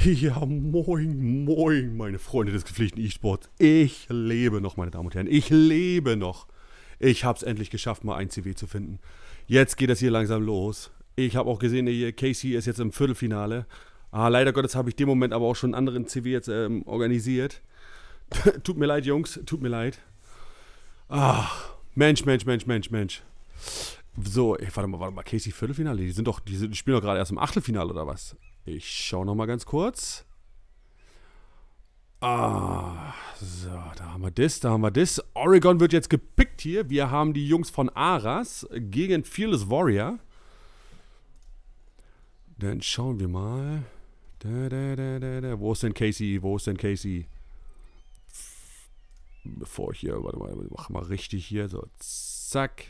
Ja, moin, moin, meine Freunde des gepflegten E-Sports. Ich lebe noch, meine Damen und Herren. Ich lebe noch. Ich hab's endlich geschafft, mal ein CW zu finden. Jetzt geht das hier langsam los. Ich habe auch gesehen, hier Casey ist jetzt im Viertelfinale. Leider Gottes habe ich dem Moment aber auch schon einen anderen CW jetzt organisiert. Tut mir leid, Jungs, tut mir leid. Mensch. So, warte mal, Casey Viertelfinale? Die spielen doch gerade erst im Achtelfinale oder was? Ich schaue noch mal ganz kurz. So, da haben wir das. Oregon wird jetzt gepickt hier. Wir haben die Jungs von Aras gegen Fearless Warrior. Dann schauen wir mal. Wo ist denn Casey? Bevor ich hier, warte mal, mach mal richtig hier. So, zack.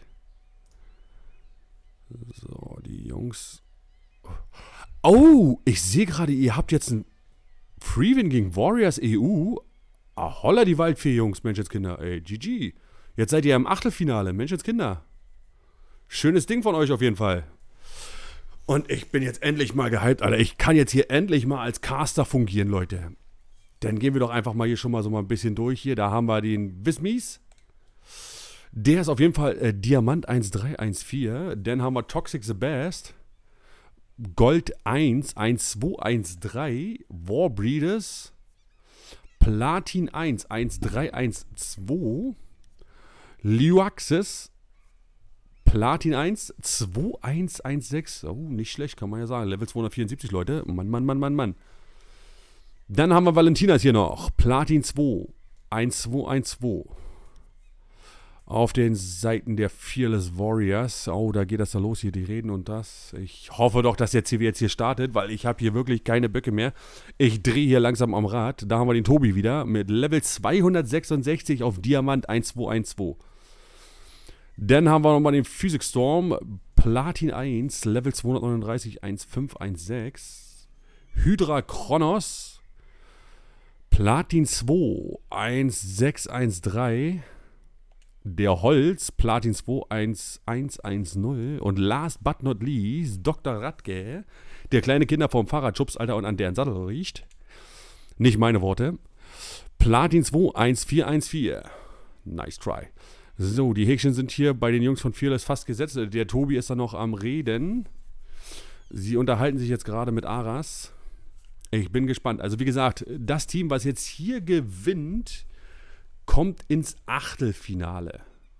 So, die Jungs. Oh, ich sehe gerade, ihr habt jetzt ein Freewin gegen Warriors EU. Holla die Waldfee, Jungs, Menschenskinder. Ey, GG. Jetzt seid ihr im Achtelfinale, Menschenskinder. Schönes Ding von euch auf jeden Fall. Und ich bin jetzt endlich mal gehypt, Alter. Ich kann jetzt hier endlich mal als Caster fungieren, Leute. Dann gehen wir doch einfach mal hier schon mal so mal ein bisschen durch hier. Da haben wir den Wismies. Der ist auf jeden Fall Diamant 1314. Dann haben wir Toxic the Best. Gold 1, 1213, Warbreeders, Platin 1, 1312, Liuaxis, Platin 1, 2116, oh, nicht schlecht, kann man ja sagen, Level 274, Leute, Mann. Dann haben wir Valentinas hier noch, Platin 2, 1212. Auf den Seiten der Fearless Warriors. Oh, da geht das da los hier, die reden und das. Ich hoffe doch, dass der CW jetzt hier startet, weil ich habe hier wirklich keine Böcke mehr. Ich drehe hier langsam am Rad. Da haben wir den Tobi wieder mit Level 266 auf Diamant 1212. Dann haben wir nochmal den Physics Storm, Platin 1, Level 239, 1516. Hydra Kronos, Platin 2, 1613. Der Holz, Platin 2, 1110. Und last but not least, Dr. Radke, der kleine Kinder vom Fahrrad schubst, Alter, und an deren Sattel riecht. Nicht meine Worte. Platin 2, 1414. Nice try. So, die Häkchen sind hier bei den Jungs von Fearless fast gesetzt. Der Tobi ist da noch am Reden. Sie unterhalten sich jetzt gerade mit Aras. Ich bin gespannt. Also wie gesagt, das Team, was jetzt hier gewinnt, kommt ins Achtelfinale.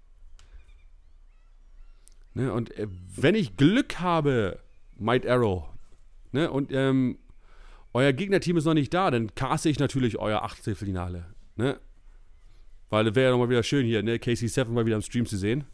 Ne, und wenn ich Glück habe, Might Arrow, ne, und euer Gegnerteam ist noch nicht da, dann caste ich natürlich euer Achtelfinale. Ne? Weil es wäre ja nochmal wieder schön hier, ne, KC7 mal wieder am Stream zu sehen.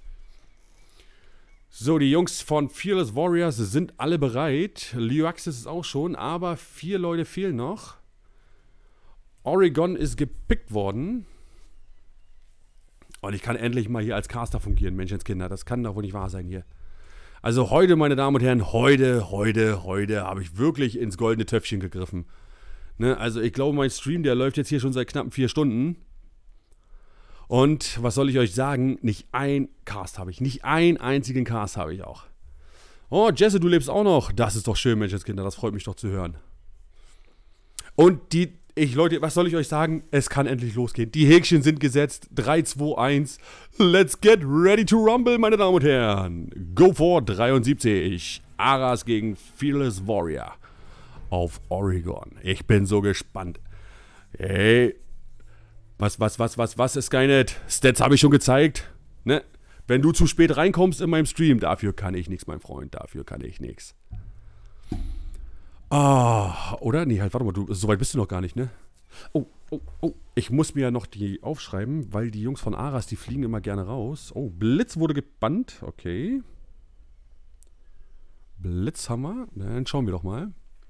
So, die Jungs von Fearless Warriors sind alle bereit. Liuaxis ist auch schon, aber 4 Leute fehlen noch. Oregon ist gepickt worden. Und ich kann endlich mal hier als Caster fungieren, Menschenskinder. Das kann doch wohl nicht wahr sein hier. Also heute, meine Damen und Herren, heute habe ich wirklich ins goldene Töpfchen gegriffen. Ne? Also ich glaube, mein Stream, der läuft jetzt hier schon seit knappen 4 Stunden. Und was soll ich euch sagen? Nicht ein Cast habe ich. Nicht einen einzigen Cast habe ich auch. Oh, Jesse, du lebst auch noch. Das ist doch schön, Menschenskinder. Das freut mich doch zu hören. Und Leute, was soll ich euch sagen? Es kann endlich losgehen. Die Häkchen sind gesetzt. 3, 2, 1. Let's get ready to rumble, meine Damen und Herren. Go for 73. Aras gegen Fearless Warrior auf Oregon. Ich bin so gespannt. Hey. Was, Skynet? Stats habe ich schon gezeigt. Ne? Wenn du zu spät reinkommst in meinem Stream, dafür kann ich nichts, mein Freund. Dafür kann ich nichts. Oder? Nee, halt, warte mal, so weit bist du noch gar nicht, ne? Oh. Ich muss mir ja noch die aufschreiben, weil die Jungs von Aras, die fliegen immer gerne raus. Oh, Blitz wurde gebannt. Okay. Blitz haben wir. Dann schauen wir doch mal.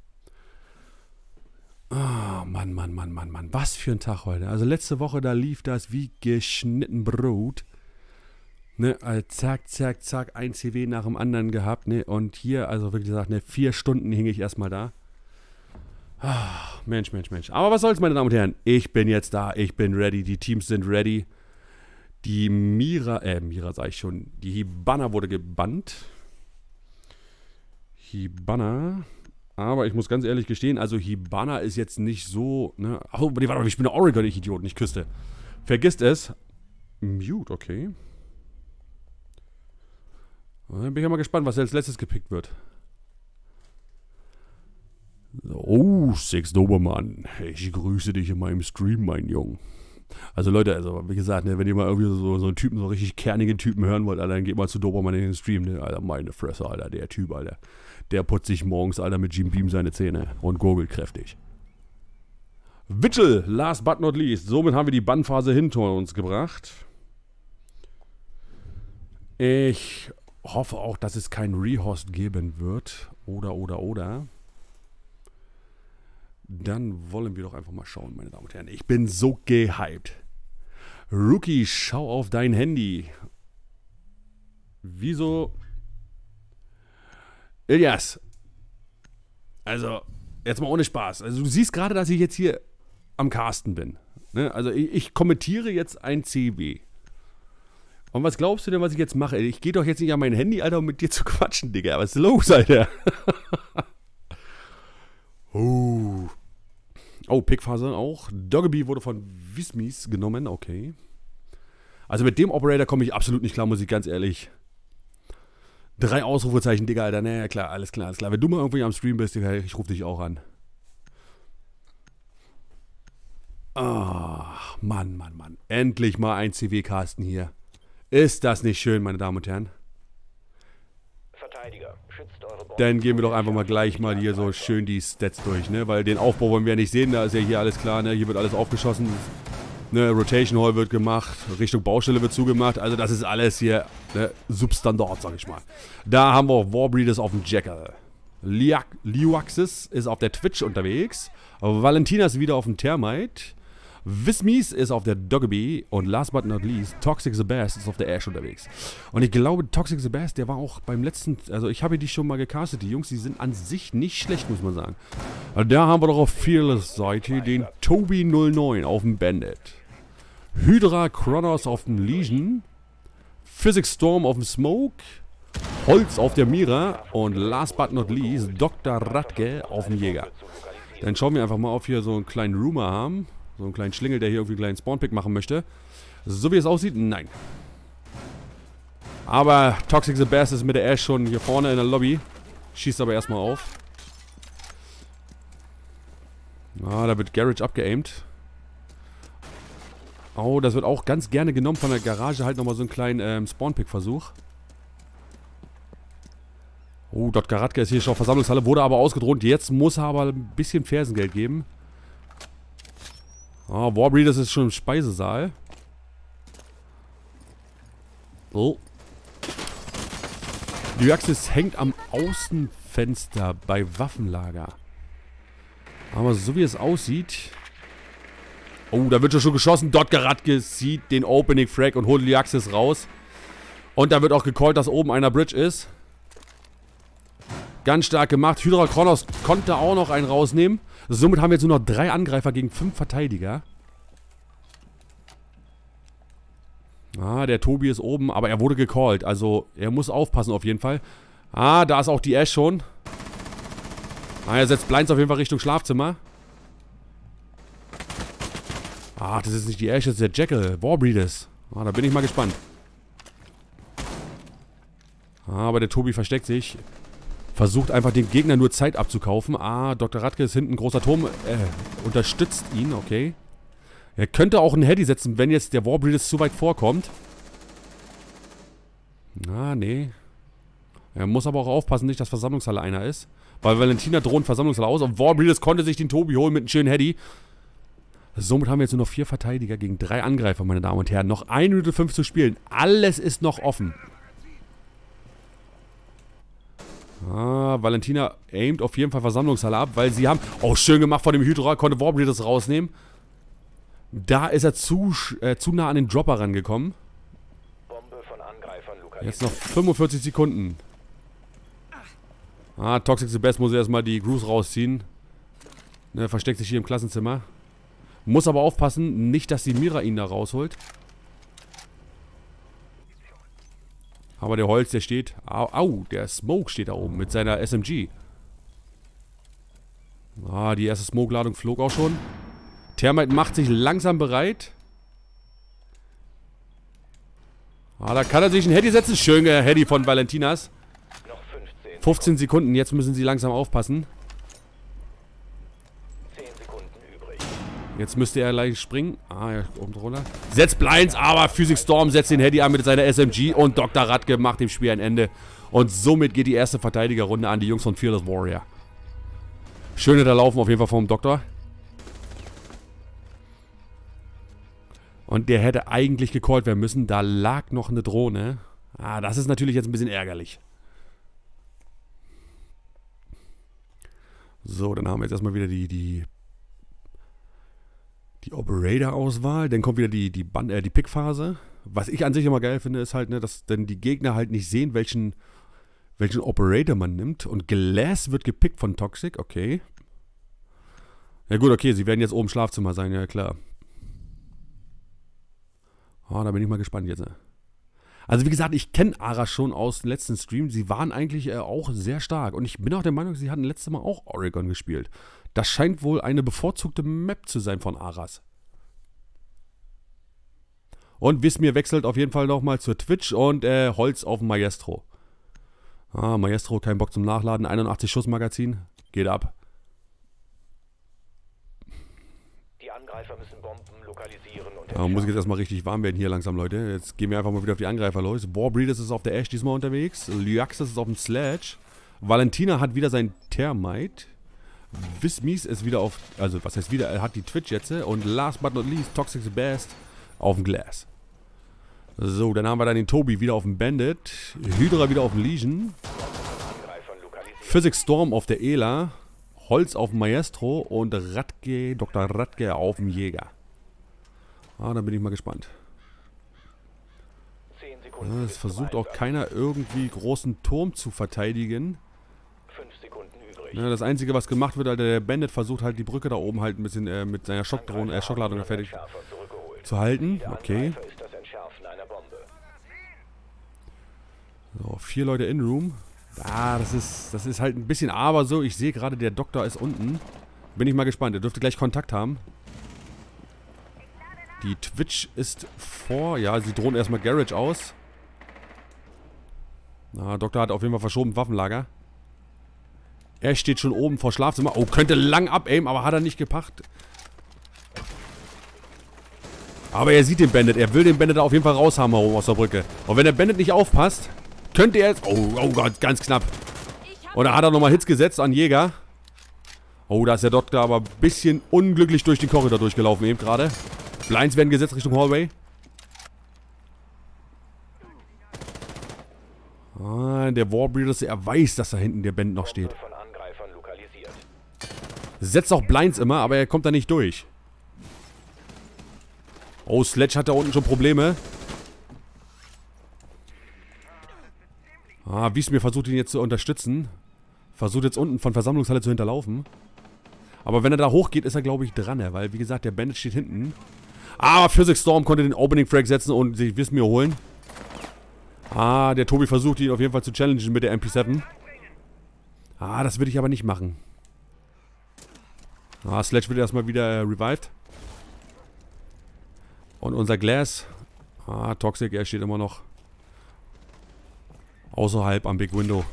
Mann. Was für ein Tag heute. Also letzte Woche, da lief das wie geschnitten Brot. Ne, zack, ein CW nach dem anderen gehabt, ne, und hier, also wirklich gesagt, ne, 4 Stunden hing ich erstmal da. Mensch. Aber was soll's, meine Damen und Herren, ich bin jetzt da, ich bin ready, die Teams sind ready. Die Mira sag ich schon, die Hibana wurde gebannt. Hibana, Aber ich muss ganz ehrlich gestehen, also Hibana ist jetzt nicht so, ne? Oh, nee, warte mal, ich bin der Oregon, ich Idiot, nicht Küste. Vergisst es. Mute, okay. Dann bin ich ja mal gespannt, was als letztes gepickt wird. Oh, Six Dobermann. Ich grüße dich in meinem Stream, mein Junge. Also Leute, also wie gesagt, ne, wenn ihr mal irgendwie so einen Typen, so richtig kernigen Typen hören wollt, Alter, dann geht mal zu Dobermann in den Stream, ne? Alter, meine Fresse, Alter, der Typ, Alter. Der putzt sich morgens, Alter, mit Jim Beam seine Zähne und gurgelt kräftig. Witchel, last but not least. Somit haben wir die Bannphase hinter uns gebracht. Ich hoffe auch, dass es kein Rehost geben wird. Oder. Dann wollen wir doch einfach mal schauen, meine Damen und Herren. Ich bin so gehypt. Rookie, schau auf dein Handy. Wieso? Ilias. Also, jetzt mal ohne Spaß. Also, du siehst gerade, dass ich jetzt hier am Casten bin. Ne? Also, ich kommentiere jetzt ein CW. Und was glaubst du denn, was ich jetzt mache? Ich gehe doch jetzt nicht an mein Handy, Alter, um mit dir zu quatschen, Digga. Was ist los, Alter? Oh, Pickphase auch. Doggerby wurde von Wismis genommen, okay. Also mit dem Operator komme ich absolut nicht klar, muss ich ganz ehrlich. 3 Ausrufezeichen, Digga, Alter. Naja, klar, alles klar. Wenn du mal irgendwie am Stream bist, Digga, ich rufe dich auch an. Ah, Mann. Endlich mal ein CW-Casten hier. Ist das nicht schön, meine Damen und Herren? Dann gehen wir doch einfach mal gleich mal hier so schön die Stats durch, ne? Weil den Aufbau wollen wir ja nicht sehen, da ist ja hier alles klar, ne? Hier wird alles aufgeschossen, ne? Rotation Hall wird gemacht, Richtung Baustelle wird zugemacht, also das ist alles hier, ne? Substandard, sag ich mal. Da haben wir auch Warbreeders auf dem Jackal. Liuaxis ist auf der Twitch unterwegs, Valentina ist wieder auf dem Thermite, Wismies ist auf der Doggerby und last but not least, Toxic Sebast ist auf der Ash unterwegs. Und ich glaube, Toxic Sebast, der war auch beim letzten, also ich habe die schon mal gecastet, die Jungs, die sind an sich nicht schlecht, muss man sagen. Und da haben wir doch auf Fearless Seite den Toby09 auf dem Bandit. Hydra Kronos auf dem Legion, Physics Storm auf dem Smoke, Holz auf der Mira und last but not least, Dr. Radke auf dem Jäger. Dann schauen wir einfach mal, ob wir so einen kleinen Rumor haben. So einen kleinen Schlingel, der hier irgendwie einen kleinen Spawnpick machen möchte. So wie es aussieht, nein. Aber Toxic Sebast ist mit der Ash schon hier vorne in der Lobby. Schießt aber erstmal auf. Ah, da wird Garage abgeaimt. Oh, das wird auch ganz gerne genommen von der Garage. Halt nochmal so einen kleinen Spawnpick-Versuch. Oh, Dr. Radke ist hier schon auf Versammlungshalle. Wurde aber ausgedroht. Jetzt muss er aber ein bisschen Fersengeld geben. Ah, Warbreeders ist schon im Speisesaal. Oh. Liuaxis hängt am Außenfenster bei Waffenlager. Aber so wie es aussieht... Oh, da wird schon geschossen. Dr. Radke sieht den Opening Frag und holt Liuaxis raus. Und da wird auch gecallt, dass oben einer Bridge ist. Ganz stark gemacht. Hydra Kronos konnte auch noch einen rausnehmen. Somit haben wir jetzt nur noch 3 Angreifer gegen 5 Verteidiger. Ah, der Tobi ist oben, aber er wurde gecallt. Also, er muss aufpassen auf jeden Fall. Ah, da ist auch die Ash schon. Ah, er setzt Blinds auf jeden Fall Richtung Schlafzimmer. Ah, das ist nicht die Ash, das ist der Jackal. Warbreeders. Ah, da bin ich mal gespannt. Ah, aber der Tobi versteckt sich. Versucht einfach den Gegner nur Zeit abzukaufen. Ah, Dr. Radke ist hinten, großer Turm. Unterstützt ihn, okay. Er könnte auch einen Heady setzen, wenn jetzt der Warbreeders zu weit vorkommt. Ah, nee. Er muss aber auch aufpassen, nicht, dass Versammlungshalle einer ist. Weil Valentina droht Versammlungshalle aus. Und Warbreeders konnte sich den Tobi holen mit einem schönen Heady. Somit haben wir jetzt nur noch 4 Verteidiger gegen 3 Angreifer, meine Damen und Herren. Noch 1 Minute 5 zu spielen. Alles ist noch offen. Ah, Valentina aimt auf jeden Fall Versammlungshalle ab, weil sie haben... Oh, schön gemacht von dem Hydra, konnte Warbreeders rausnehmen. Da ist er zu nah an den Dropper rangekommen. Jetzt noch 45 Sekunden. Ah, Toxic Sebast muss erstmal die Grooves rausziehen. Ne, versteckt sich hier im Klassenzimmer. Muss aber aufpassen, nicht, dass die Mira ihn da rausholt. Aber der Holz, der steht... Au, der Smoke steht da oben mit seiner SMG. Ah, die erste Smoke-Ladung flog auch schon. Thermite macht sich langsam bereit. Ah, da kann er sich ein Heady setzen. Schöner Heady von Valentinas. 15 Sekunden, jetzt müssen sie langsam aufpassen. 10 Sekunden übrig. Jetzt müsste er gleich springen. Ah, ja, oben drunter. Setzt Blinds, aber Physics Storm setzt den Heady an mit seiner SMG und Dr. Radke macht dem Spiel ein Ende. Und somit geht die erste Verteidigerrunde an die Jungs von Fearless Warrior. Schöne da laufen auf jeden Fall vom Doktor. Und der hätte eigentlich gecallt werden müssen. Da lag noch eine Drohne. Ah, das ist natürlich jetzt ein bisschen ärgerlich. So, dann haben wir jetzt erstmal wieder die Operator-Auswahl. Dann kommt wieder die Pick-Phase. Was ich an sich immer geil finde, ist halt, ne, dass dann die Gegner halt nicht sehen, welchen Operator man nimmt. Und Glass wird gepickt von Toxic, okay. Ja gut, okay, sie werden jetzt oben im Schlafzimmer sein, ja klar. Oh, da bin ich mal gespannt jetzt. Also wie gesagt, ich kenne Ara schon aus dem letzten Stream. Sie waren eigentlich auch sehr stark. Und ich bin auch der Meinung, sie hatten letztes Mal auch Oregon gespielt. Das scheint wohl eine bevorzugte Map zu sein von Aras. Und Wismir wechselt auf jeden Fall nochmal zur Twitch und Holz auf Maestro. Ah, Maestro, kein Bock zum Nachladen. 81 Schuss Magazin. Geht ab. Die Angreifer müssen Bomben lokalisieren und Da muss ich jetzt erstmal richtig warm werden hier langsam, Leute. Jetzt gehen wir einfach mal wieder auf die Angreifer los. Warbreeders ist auf der Ash diesmal unterwegs. Lyaxis ist auf dem Sledge. Valentina hat wieder sein Thermite. Wismies ist wieder auf, also was heißt wieder, er hat die Twitch jetzt. Und last but not least, Toxic the Best auf dem Glass. So, dann haben wir dann den Tobi wieder auf dem Bandit. Hydra wieder auf dem Legion. Physics Storm auf der Ela. Holz auf dem Maestro und Radke, Dr. Radke auf dem Jäger. Ah, da bin ich mal gespannt. Ja, es versucht auch keiner irgendwie großen Turm zu verteidigen. 5 Sekunden übrig. Ja, das Einzige, was gemacht wird, Alter, der Bandit versucht halt die Brücke da oben halt ein bisschen mit seiner Schockladung fertig zu halten. Okay. Ist das Entschärfen einer Bombe. So, 4 Leute in Room. Ah, das ist halt ein bisschen aber so. Ich sehe gerade, der Doktor ist unten. Bin ich mal gespannt. Er dürfte gleich Kontakt haben. Die Twitch ist vor. Ja, sie drohen erstmal Garage aus. Na, Doktor hat auf jeden Fall verschoben Waffenlager. Er steht schon oben vor Schlafzimmer. Oh, könnte lang abaimen, aber hat er nicht gepackt. Aber er sieht den Bandit. Er will den Bandit auf jeden Fall raushaben oben aus der Brücke. Und wenn der Bandit nicht aufpasst, könnte er jetzt... Oh Gott, ganz knapp. Und da hat er nochmal Hits gesetzt an Jäger. Oh, da ist der Doktor aber ein bisschen unglücklich durch den Korridor durchgelaufen eben gerade. Blinds werden gesetzt Richtung Hallway. Ah, der Warbreeder, er weiß, dass da hinten der Bandit noch steht. Von Angreifern lokalisiert. Setzt auch Blinds immer, aber er kommt da nicht durch. Oh, Sledge hat da unten schon Probleme. Ah, Wiesmir versucht ihn jetzt zu unterstützen. Versucht jetzt unten von Versammlungshalle zu hinterlaufen. Aber wenn er da hochgeht, ist er, glaube ich, dran. Weil, wie gesagt, der Bandit steht hinten. Aber Physics Storm konnte den Opening Frag setzen und sich Wiesmir holen. Ah, der Tobi versucht ihn auf jeden Fall zu challengen mit der MP7. Ah, das würde ich aber nicht machen. Ah, Sledge wird erstmal wieder revived. Und unser Glass. Ah, Toxic, er steht immer noch außerhalb am Big Window.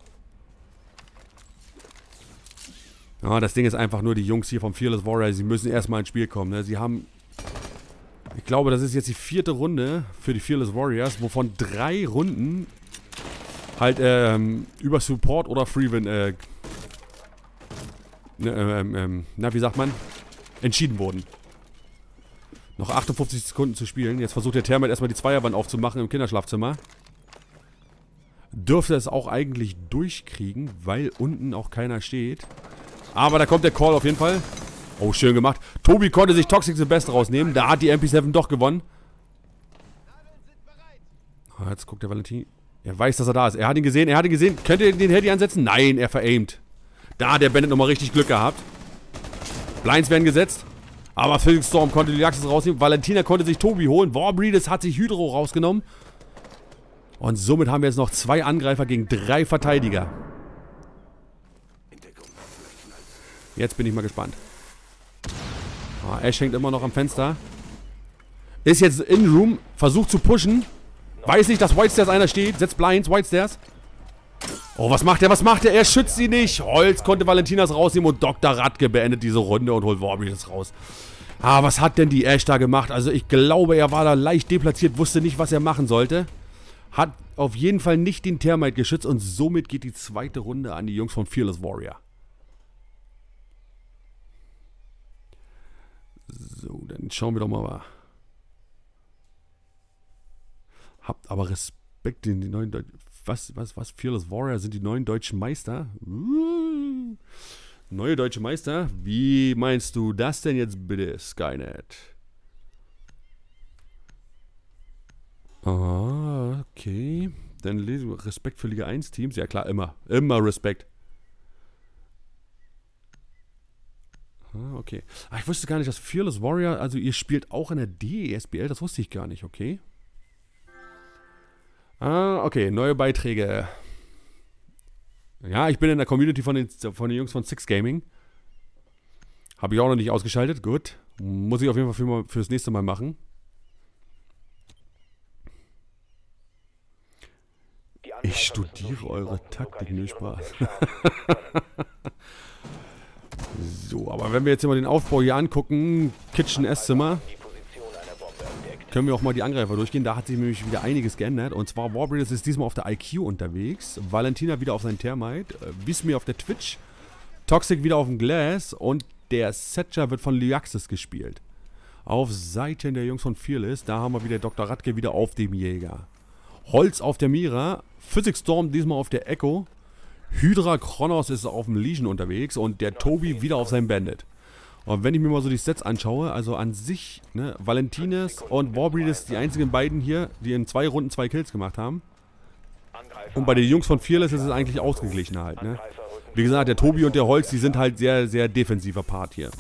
Ja, das Ding ist einfach nur, die Jungs hier vom Fearless Warrior, sie müssen erstmal ins Spiel kommen. Ne? Sie haben, ich glaube, das ist jetzt die 4. Runde für die Fearless Warriors, wovon 3 Runden halt über Support oder Freewin, wie sagt man, entschieden wurden. Noch 58 Sekunden zu spielen. Jetzt versucht der Thermite erstmal die Zweierwand aufzumachen im Kinderschlafzimmer. Dürfte es auch eigentlich durchkriegen, weil unten auch keiner steht. Aber da kommt der Call auf jeden Fall. Oh, schön gemacht. Tobi konnte sich Toxic the Best rausnehmen. Da hat die MP7 doch gewonnen. Ah, jetzt guckt der Valentin. Er weiß, dass er da ist. Er hat ihn gesehen, Könnte er den Heady ansetzen? Nein, er veraimt. Da hat der Bandit nochmal richtig Glück gehabt. Blinds werden gesetzt. Aber Physics Storm konnte die Axis rausnehmen. Valentina konnte sich Tobi holen. Warbreeders hat sich Hydro rausgenommen. Und somit haben wir jetzt noch 2 Angreifer gegen 3 Verteidiger. Jetzt bin ich mal gespannt. Ah, Ash hängt immer noch am Fenster. Ist jetzt in-room, versucht zu pushen. Weiß nicht, dass White Stairs einer steht. Setzt Blinds, White Stairs. Oh, was macht er? Was macht er? Er schützt sie nicht. Holz konnte Valentinas rausnehmen und Dr. Radke beendet diese Runde und holt Warbrides raus. Ah, was hat denn die Ash da gemacht? Also ich glaube, er war da leicht deplatziert, wusste nicht, was er machen sollte. Hat auf jeden Fall nicht den Thermite geschützt und somit geht die zweite Runde an die Jungs von Fearless Warrior. So, dann schauen wir doch mal. Habt aber Respekt in die neuen Deutschen. Was? Fearless Warrior sind die neuen deutschen Meister? Neue deutsche Meister? Wie meinst du das denn jetzt bitte, Skynet? Ah, okay. Dann Respekt für Liga 1 Teams. Ja klar, immer. Immer Respekt. Ah, okay. Ah, ich wusste gar nicht, dass Fearless Warrior, also ihr spielt auch in der DESBL, das wusste ich gar nicht, okay. Ah, okay, neue Beiträge. Ja, ich bin in der Community von den Jungs von Six Gaming. Habe ich auch noch nicht ausgeschaltet, gut. Muss ich auf jeden Fall fürs nächste Mal machen. Ich studiere eure Taktik, nö, Spaß. So, aber wenn wir jetzt mal den Aufbau hier angucken, Kitchen, Esszimmer, können wir auch mal die Angreifer durchgehen. Da hat sich nämlich wieder einiges geändert. Und zwar Warbrides ist diesmal auf der IQ unterwegs. Valentina wieder auf seinen Thermite. Wismir auf der Twitch. Toxic wieder auf dem Glass. Und der Setcher wird von Lyaxis gespielt. Auf Seiten der Jungs von Fearless. Da haben wir wieder Dr. Radke wieder auf dem Jäger. Holz auf der Mira. Physics Storm diesmal auf der Echo. Hydra Kronos ist auf dem Legion unterwegs. Und der Tobi wieder auf seinem Bandit. Und wenn ich mir mal so die Stats anschaue, also an sich, ne, Valentines und Warbrides die einzigen beiden hier, die in 2 Runden 2 Kills gemacht haben. Und bei den Jungs von Fearless ist es eigentlich ausgeglichen halt, ne. Wie gesagt, der Tobi und der Holz, die sind halt sehr, sehr defensiver Part hier.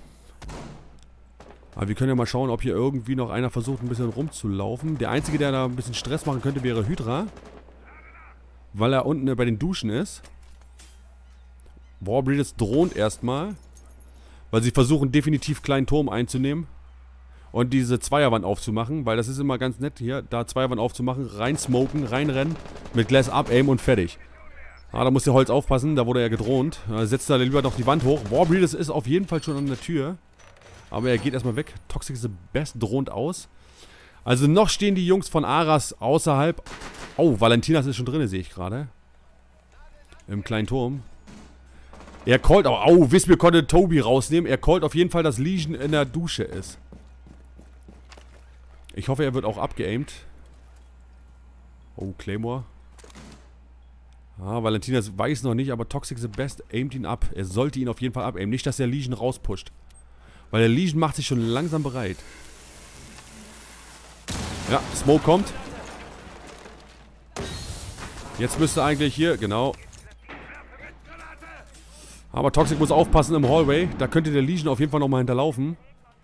Aber wir können ja mal schauen, ob hier irgendwie noch einer versucht, ein bisschen rumzulaufen. Der Einzige, der da ein bisschen Stress machen könnte, wäre Hydra. Weil er unten bei den Duschen ist. Warbrides droht erstmal. Weil sie versuchen definitiv kleinen Turm einzunehmen. Und diese Zweierwand aufzumachen. Weil das ist immer ganz nett hier, da Zweierwand aufzumachen. Rein smoken, reinrennen. Mit Glass up, aim und fertig. Ah, da muss der Holz aufpassen, da wurde er gedroht. Setzt da lieber noch die Wand hoch. Warbrides ist auf jeden Fall schon an der Tür. Aber er geht erstmal weg. Toxic is the best droht aus. Also noch stehen die Jungs von Aras außerhalb. Oh, Valentinas ist schon drin, sehe ich gerade. Im kleinen Turm. Er callt auch. Oh, Wismir konnte Tobi rausnehmen. Er callt auf jeden Fall, dass Legion in der Dusche ist. Ich hoffe, er wird auch abgeaimt. Oh, Claymore. Ah, Valentinas weiß noch nicht, aber Toxic the Best aimt ihn ab. Er sollte ihn auf jeden Fall abaimen. Nicht, dass der Legion rauspusht. Weil der Legion macht sich schon langsam bereit. Ja, Smoke kommt. Jetzt müsste eigentlich hier, genau. Aber Toxic muss aufpassen im Hallway. Da könnte der Legion auf jeden Fall nochmal hinterlaufen.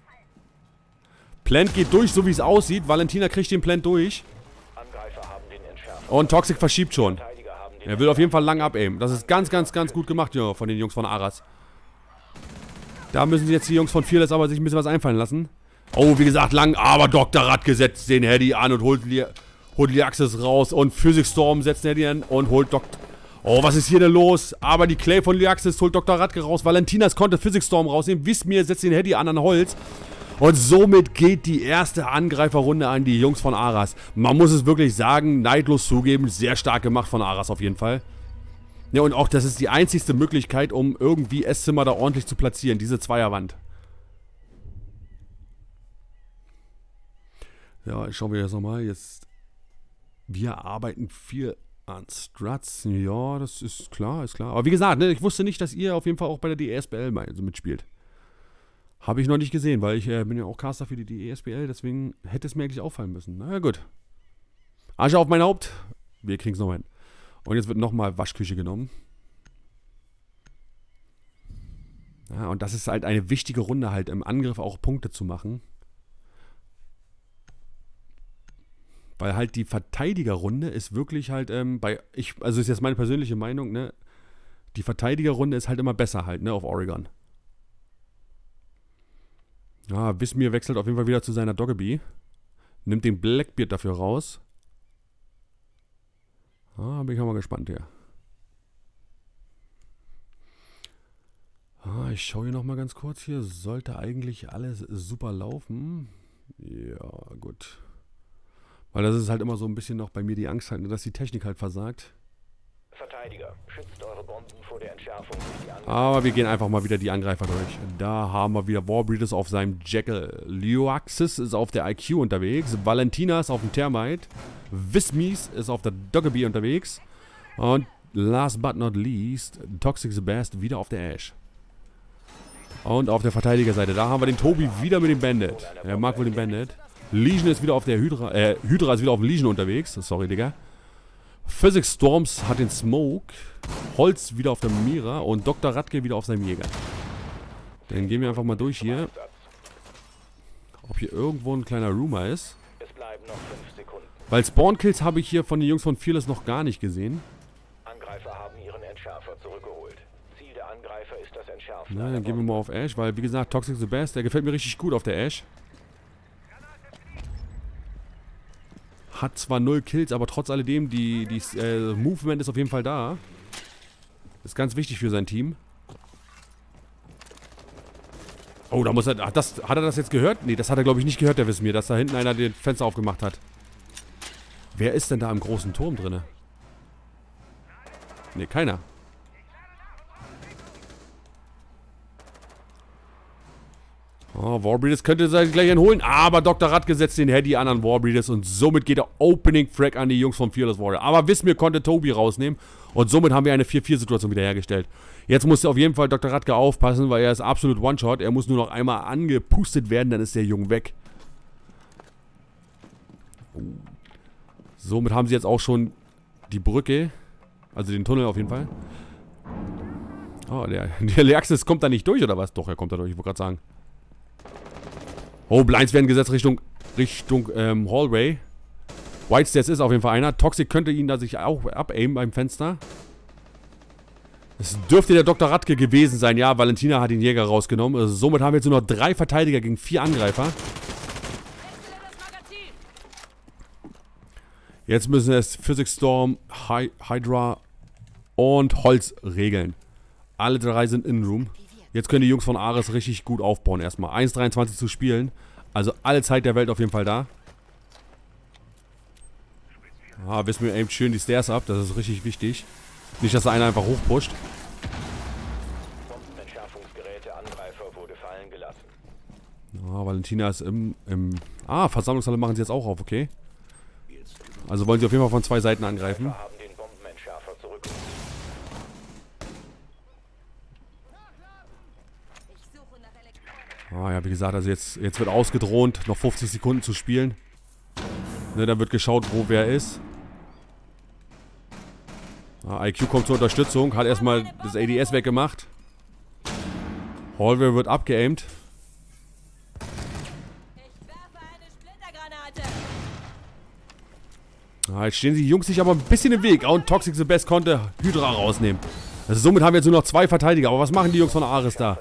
Plant geht durch, so wie es aussieht. Valentina kriegt den Plant durch. Und Toxic verschiebt schon. Er will auf jeden Fall lang abaimen. Das ist ganz, ganz, ganz gut gemacht, ja, von den Jungs von Aras. Da müssen jetzt die Jungs von Fearless aber sich ein bisschen was einfallen lassen. Oh, wie gesagt, lang, aber Dr. Radke setzt den Heady an und holt Lyaxis raus. Und Physics Storm setzt den Heady an und holt Dr. Oh, was ist hier denn los? Aber die Clay von Lyaxis holt Dr. Radke raus. Valentinas konnte Physics Storm rausnehmen. Wismir setzt den Heady an Holz. Und somit geht die erste Angreiferrunde an die Jungs von Aras. Man muss es wirklich sagen, neidlos zugeben, sehr stark gemacht von Aras auf jeden Fall. Ja, und auch das ist die einzigste Möglichkeit, um irgendwie Esszimmer da ordentlich zu platzieren, diese Zweierwand. Ja, schauen wir jetzt nochmal. Jetzt, wir arbeiten viel an Struts. Ja, das ist klar, ist klar. Aber wie gesagt, ne, ich wusste nicht, dass ihr auf jeden Fall auch bei der DESBL mitspielt. Habe ich noch nicht gesehen, weil ich bin ja auch Caster für die DESBL, deswegen hätte es mir eigentlich auffallen müssen. Na ja, gut. Asche auf mein Haupt. Wir kriegen es nochmal hin. Und jetzt wird nochmal Waschküche genommen. Ja, und das ist halt eine wichtige Runde halt, im Angriff auch Punkte zu machen. Weil halt die Verteidigerrunde ist wirklich halt, also ist jetzt meine persönliche Meinung, ne? Die Verteidigerrunde ist halt immer besser halt, ne, auf Oregon. Ja, Wismir wechselt auf jeden Fall wieder zu seiner Doggerby. Nimmt den Blackbeard dafür raus. Ah, bin ich auch mal gespannt hier. Ah, ich schaue hier nochmal ganz kurz. Hier sollte eigentlich alles super laufen. Ja, gut. Weil das ist halt immer so ein bisschen noch bei mir die Angst halt, dass die Technik halt versagt. Verteidiger, schützt eure Bomben vor der Entschärfung durch die Angreifer. Aber wir gehen einfach mal wieder die Angreifer durch. Da haben wir wieder Warbreeders auf seinem Jackal. Lioaxis ist auf der IQ unterwegs. Valentina ist auf dem Thermite. Wismies ist auf der Doggerby unterwegs. Und last but not least, Toxic the Best wieder auf der Ash. Und auf der Verteidigerseite, da haben wir den Tobi wieder mit dem Bandit. Er mag wohl den Bandit. Legion ist wieder auf der Hydra. Hydra ist wieder auf dem Legion unterwegs. Sorry, Digga. Physics Storms hat den Smoke. Holz wieder auf der Mira. Und Dr. Radke wieder auf seinem Jäger. Dann gehen wir einfach mal durch hier. Ob hier irgendwo ein kleiner Rumor ist. Es bleiben noch 5 Sekunden. Weil Spawn-Kills habe ich hier von den Jungs von Fearless noch gar nicht gesehen. Angreifer haben ihren Entschärfer zurückgeholt. Ziel der Angreifer ist das Entschärfen. Na, dann gehen wir mal auf Ash, weil wie gesagt, Toxic the Best, der gefällt mir richtig gut auf der Ash. Hat zwar 0 Kills, aber trotz alledem, die Movement ist auf jeden Fall da. Ist ganz wichtig für sein Team. Oh, da muss er... Hat er das jetzt gehört? Nee, das hat er glaube ich nicht gehört, der Wismir, dass da hinten einer den Fenster aufgemacht hat. Wer ist denn da im großen Turm drin? Nee, keiner. Oh, Warbreeders könnte sich gleich holen, aber Dr. Radke setzt den Heady an Warbreeders und somit geht der Opening Frag an die Jungs vom Fearless Warrior. Aber Wismir konnte Tobi rausnehmen und somit haben wir eine 4-4-Situation wiederhergestellt. Jetzt muss auf jeden Fall Dr. Radke aufpassen, weil er ist absolut One-Shot. Er muss nur noch einmal angepustet werden, dann ist der Junge weg. Somit haben sie jetzt auch schon die Brücke, also den Tunnel auf jeden Fall. Oh, der Leaxis kommt da nicht durch, oder was? Doch, er kommt da durch, ich wollte gerade sagen. Oh, Blinds werden gesetzt Richtung Hallway. Whitestairs ist auf jeden Fall einer. Toxic könnte ihn da sich auch abaimen beim Fenster. Es dürfte der Dr. Radke gewesen sein. Ja, Valentina hat den Jäger rausgenommen. Also somit haben wir jetzt nur noch 3 Verteidiger gegen 4 Angreifer. Jetzt müssen es Physics Storm, Hydra und Holz regeln. Alle 3 sind in Room. Jetzt können die Jungs von Ares richtig gut aufbauen erstmal. 1,23 zu spielen. Also alle Zeit der Welt auf jeden Fall da. Ah, Wismir aimt schön die Stairs ab. Das ist richtig wichtig. Nicht, dass da einer einfach hochpusht. Bombenentschärfungsgeräte Angreifer wurde fallen gelassen. Ah, Valentina ist Versammlungshalle machen sie jetzt auch auf, okay. Also wollen sie auf jeden Fall von 2 Seiten angreifen. Angreifer haben den Bombenentschärfer zurückgeholt. Ah ja, wie gesagt, also jetzt wird ausgedroht, noch 50 Sekunden zu spielen. Ne, dann wird geschaut, wo wer ist. Ah, IQ kommt zur Unterstützung, hat erstmal das ADS weggemacht. Hallway wird abgeaimt. Ah, jetzt stehen die Jungs sich aber ein bisschen im Weg. Und Toxic the Best konnte Hydra rausnehmen. Also somit haben wir jetzt nur noch 2 Verteidiger. Aber was machen die Jungs von Ares da?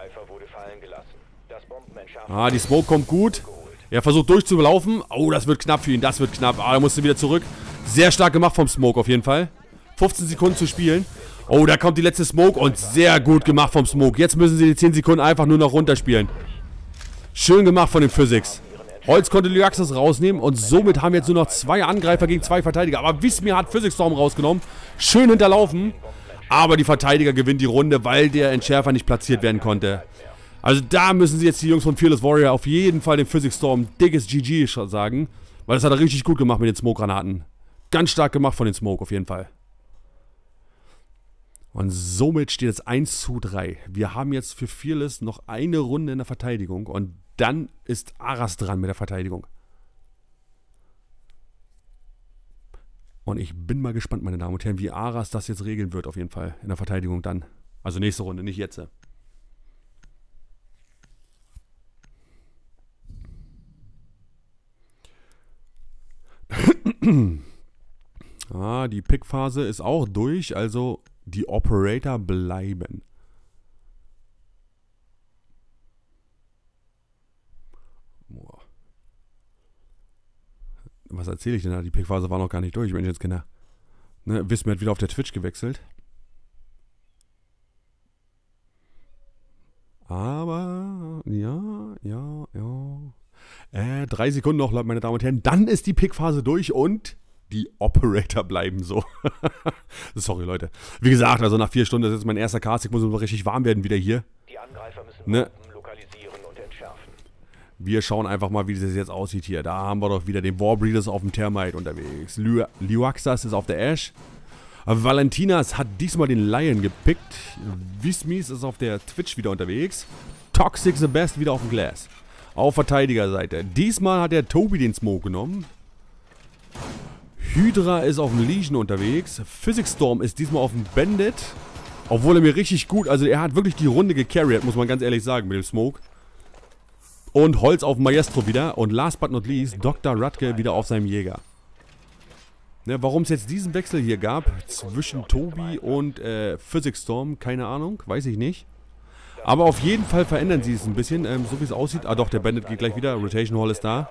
Ah, die Smoke kommt gut. Er versucht durchzulaufen. Oh, das wird knapp für ihn. Das wird knapp. Ah, er musste wieder zurück. Sehr stark gemacht vom Smoke auf jeden Fall. 15 Sekunden zu spielen. Oh, da kommt die letzte Smoke. Und sehr gut gemacht vom Smoke. Jetzt müssen sie die 10 Sekunden einfach nur noch runterspielen. Schön gemacht von den Physics. Holz konnte Lyaxis rausnehmen. Und somit haben wir jetzt nur noch 2 Angreifer gegen 2 Verteidiger. Aber Wismir hat Physics Storm rausgenommen. Schön hinterlaufen. Aber die Verteidiger gewinnen die Runde, weil der Entschärfer nicht platziert werden konnte. Also da müssen sie jetzt die Jungs von Fearless Warrior auf jeden Fall den Physics Storm dickes GG sagen. Weil das hat er richtig gut gemacht mit den Smoke-Granaten. Ganz stark gemacht von den Smoke auf jeden Fall. Und somit steht es 1:3. Wir haben jetzt für Fearless noch eine Runde in der Verteidigung. Und dann ist Aras dran mit der Verteidigung. Und ich bin mal gespannt, meine Damen und Herren, wie Aras das jetzt regeln wird auf jeden Fall in der Verteidigung dann. Also nächste Runde, nicht jetzt. Die Pickphase ist auch durch, also die Operator bleiben. Was erzähle ich denn da? Die Pickphase war noch gar nicht durch, Menschenskinder. Ne, Wismir hat wieder auf der Twitch gewechselt. Aber, ja. 3 Sekunden noch, meine Damen und Herren. Dann ist die Pickphase durch und die Operator bleiben so. Sorry, Leute. Wie gesagt, also nach 4 Stunden, das ist jetzt mein erster Cast. Ich muss noch richtig warm werden wieder hier. Die Angreifer müssen Bomben lokalisieren und entschärfen. Wir schauen einfach mal, wie das jetzt aussieht hier. Da haben wir doch wieder den Warbreeders auf dem Termite unterwegs. Leuaxas ist auf der Ash. Valentinas hat diesmal den Lion gepickt. Wismis ist auf der Twitch wieder unterwegs. Toxic the Best wieder auf dem Glass. Auf Verteidigerseite. Diesmal hat der Tobi den Smoke genommen. Hydra ist auf dem Legion unterwegs. Physics Storm ist diesmal auf dem Bandit. Obwohl er mir richtig gut, also er hat wirklich die Runde gecarried, muss man ganz ehrlich sagen, mit dem Smoke. Und Holz auf dem Maestro wieder. Und last but not least, Dr. Radke wieder auf seinem Jäger. Ne, warum es jetzt diesen Wechsel hier gab, zwischen Tobi und Physics Storm, keine Ahnung, weiß ich nicht. Aber auf jeden Fall verändern sie es ein bisschen, so wie es aussieht. Ah doch, der Bandit geht gleich wieder, Rotation Hall ist da.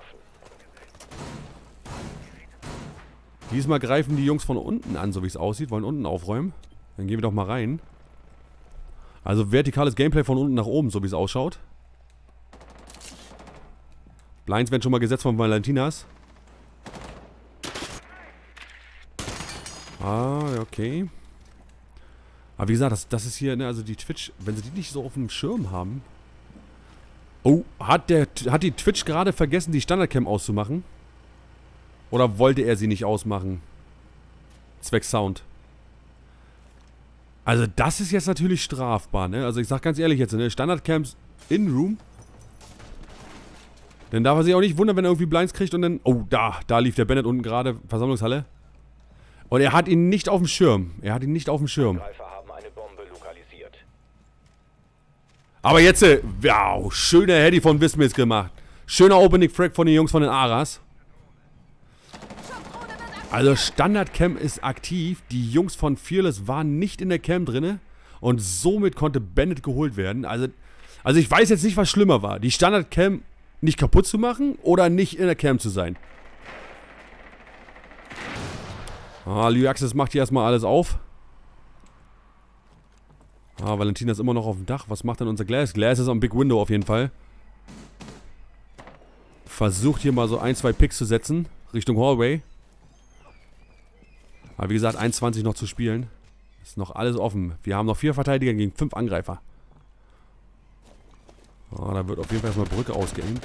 Diesmal greifen die Jungs von unten an, so wie es aussieht, wollen unten aufräumen. Dann gehen wir doch mal rein. Also vertikales Gameplay von unten nach oben, so wie es ausschaut. Blinds werden schon mal gesetzt von Valentinas. Ah, okay. Aber wie gesagt, das ist hier, ne, also die Twitch, wenn sie die nicht so auf dem Schirm haben. Oh, hat die Twitch gerade vergessen, die Standardcam auszumachen? Oder wollte er sie nicht ausmachen? Zwecks Sound. Also das ist jetzt natürlich strafbar, ne? Also ich sag ganz ehrlich jetzt, ne? Standardcams in-Room. Dann darf er sich auch nicht wundern, wenn er irgendwie Blinds kriegt und dann... Oh, da lief der Bandit unten gerade, Versammlungshalle. Und er hat ihn nicht auf dem Schirm. Angreifer haben eine Bombe lokalisiert. Aber jetzt, wow, schöner Heady von Wismir gemacht. Schöner Opening Frag von den Jungs von den Aras. Also Standard-Cam ist aktiv. Die Jungs von Fearless waren nicht in der Cam drinne. Und somit konnte Bandit geholt werden. Also ich weiß jetzt nicht, was schlimmer war. Die Standard-Cam nicht kaputt zu machen oder nicht in der Cam zu sein. Ah, Leuaxas macht hier erstmal alles auf. Ah, Valentina ist immer noch auf dem Dach. Was macht denn unser Glass? Glass ist am Big Window auf jeden Fall. Versucht hier mal so 1, 2 Picks zu setzen. Richtung Hallway. Aber wie gesagt, 1,20 noch zu spielen. Ist noch alles offen. Wir haben noch 4 Verteidiger gegen 5 Angreifer. Ah, da wird auf jeden Fall erstmal Brücke ausgeaimt.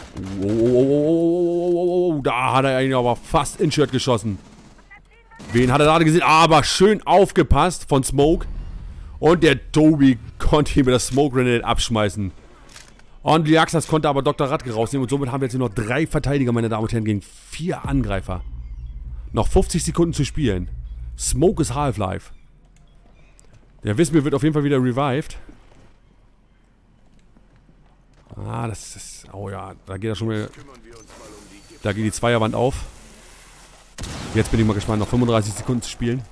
Oh, da hat er eigentlich aber fast in-Shirt geschossen. Wen hat er gerade gesehen? Aber schön aufgepasst von Smoke. Und der Tobi konnte hier mit der Smoke Grenade abschmeißen. Und Leuaxas konnte aber Dr. Radke rausnehmen. Und somit haben wir jetzt nur noch 3 Verteidiger, meine Damen und Herren, gegen 4 Angreifer. Noch 50 Sekunden zu spielen. Smoke ist Half-Life. Der Wismir wird auf jeden Fall wieder revived. Ah, das ist... Oh ja, da geht er schon mal... Da geht die Zweierwand auf. Jetzt bin ich mal gespannt, noch 35 Sekunden zu spielen.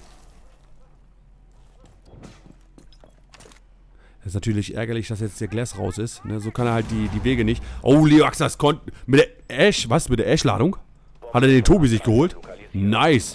Das ist natürlich ärgerlich, dass jetzt der Glass raus ist. Ne? So kann er halt die Wege nicht. Oh, Leuaxas konnte... Mit der Ash... Was? Mit der Ash-Ladung? Hat er den Tobi sich geholt? Nice.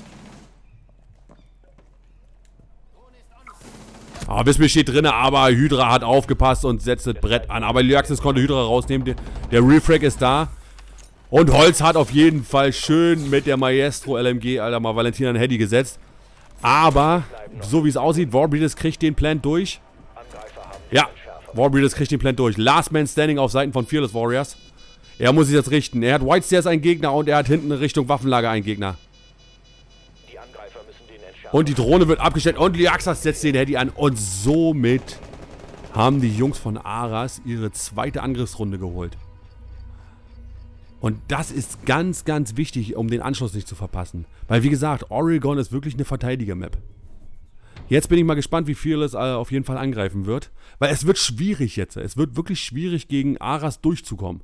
Ah, Wismir steht drin, aber Hydra hat aufgepasst und setzt das Brett an. Aber Leuaxas konnte Hydra rausnehmen. Der Refrag ist da. Und Holz hat auf jeden Fall schön mit der Maestro LMG, Alter, mal Valentina ein Heady gesetzt. Aber, so wie es aussieht, Warbreeders kriegt den Plant durch. Ja, Warbreeders kriegt den Plant durch. Last Man Standing auf Seiten von Fearless Warriors. Er muss sich jetzt richten. Er hat White Stairs einen Gegner und er hat hinten Richtung Waffenlager einen Gegner. Die Angreifer müssen den entschärfen. Und die Drohne wird abgestellt und Leuaxas setzt den Heady an. Und somit haben die Jungs von Aras ihre zweite Angriffsrunde geholt. Und das ist ganz, ganz wichtig, um den Anschluss nicht zu verpassen. Weil, wie gesagt, Oregon ist wirklich eine Verteidiger-Map. Jetzt bin ich mal gespannt, wie Fearless auf jeden Fall angreifen wird. Weil es wird schwierig jetzt. Es wird wirklich schwierig, gegen Aras durchzukommen.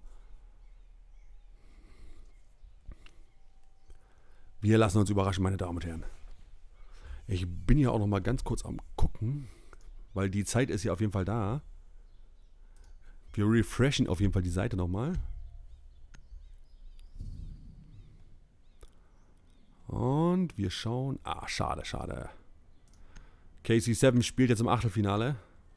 Wir lassen uns überraschen, meine Damen und Herren. Ich bin ja auch noch mal ganz kurz am Gucken. Weil die Zeit ist ja auf jeden Fall da. Wir refreshen auf jeden Fall die Seite nochmal. Und wir schauen. Ah, schade, schade. KC7 spielt jetzt im Achtelfinale.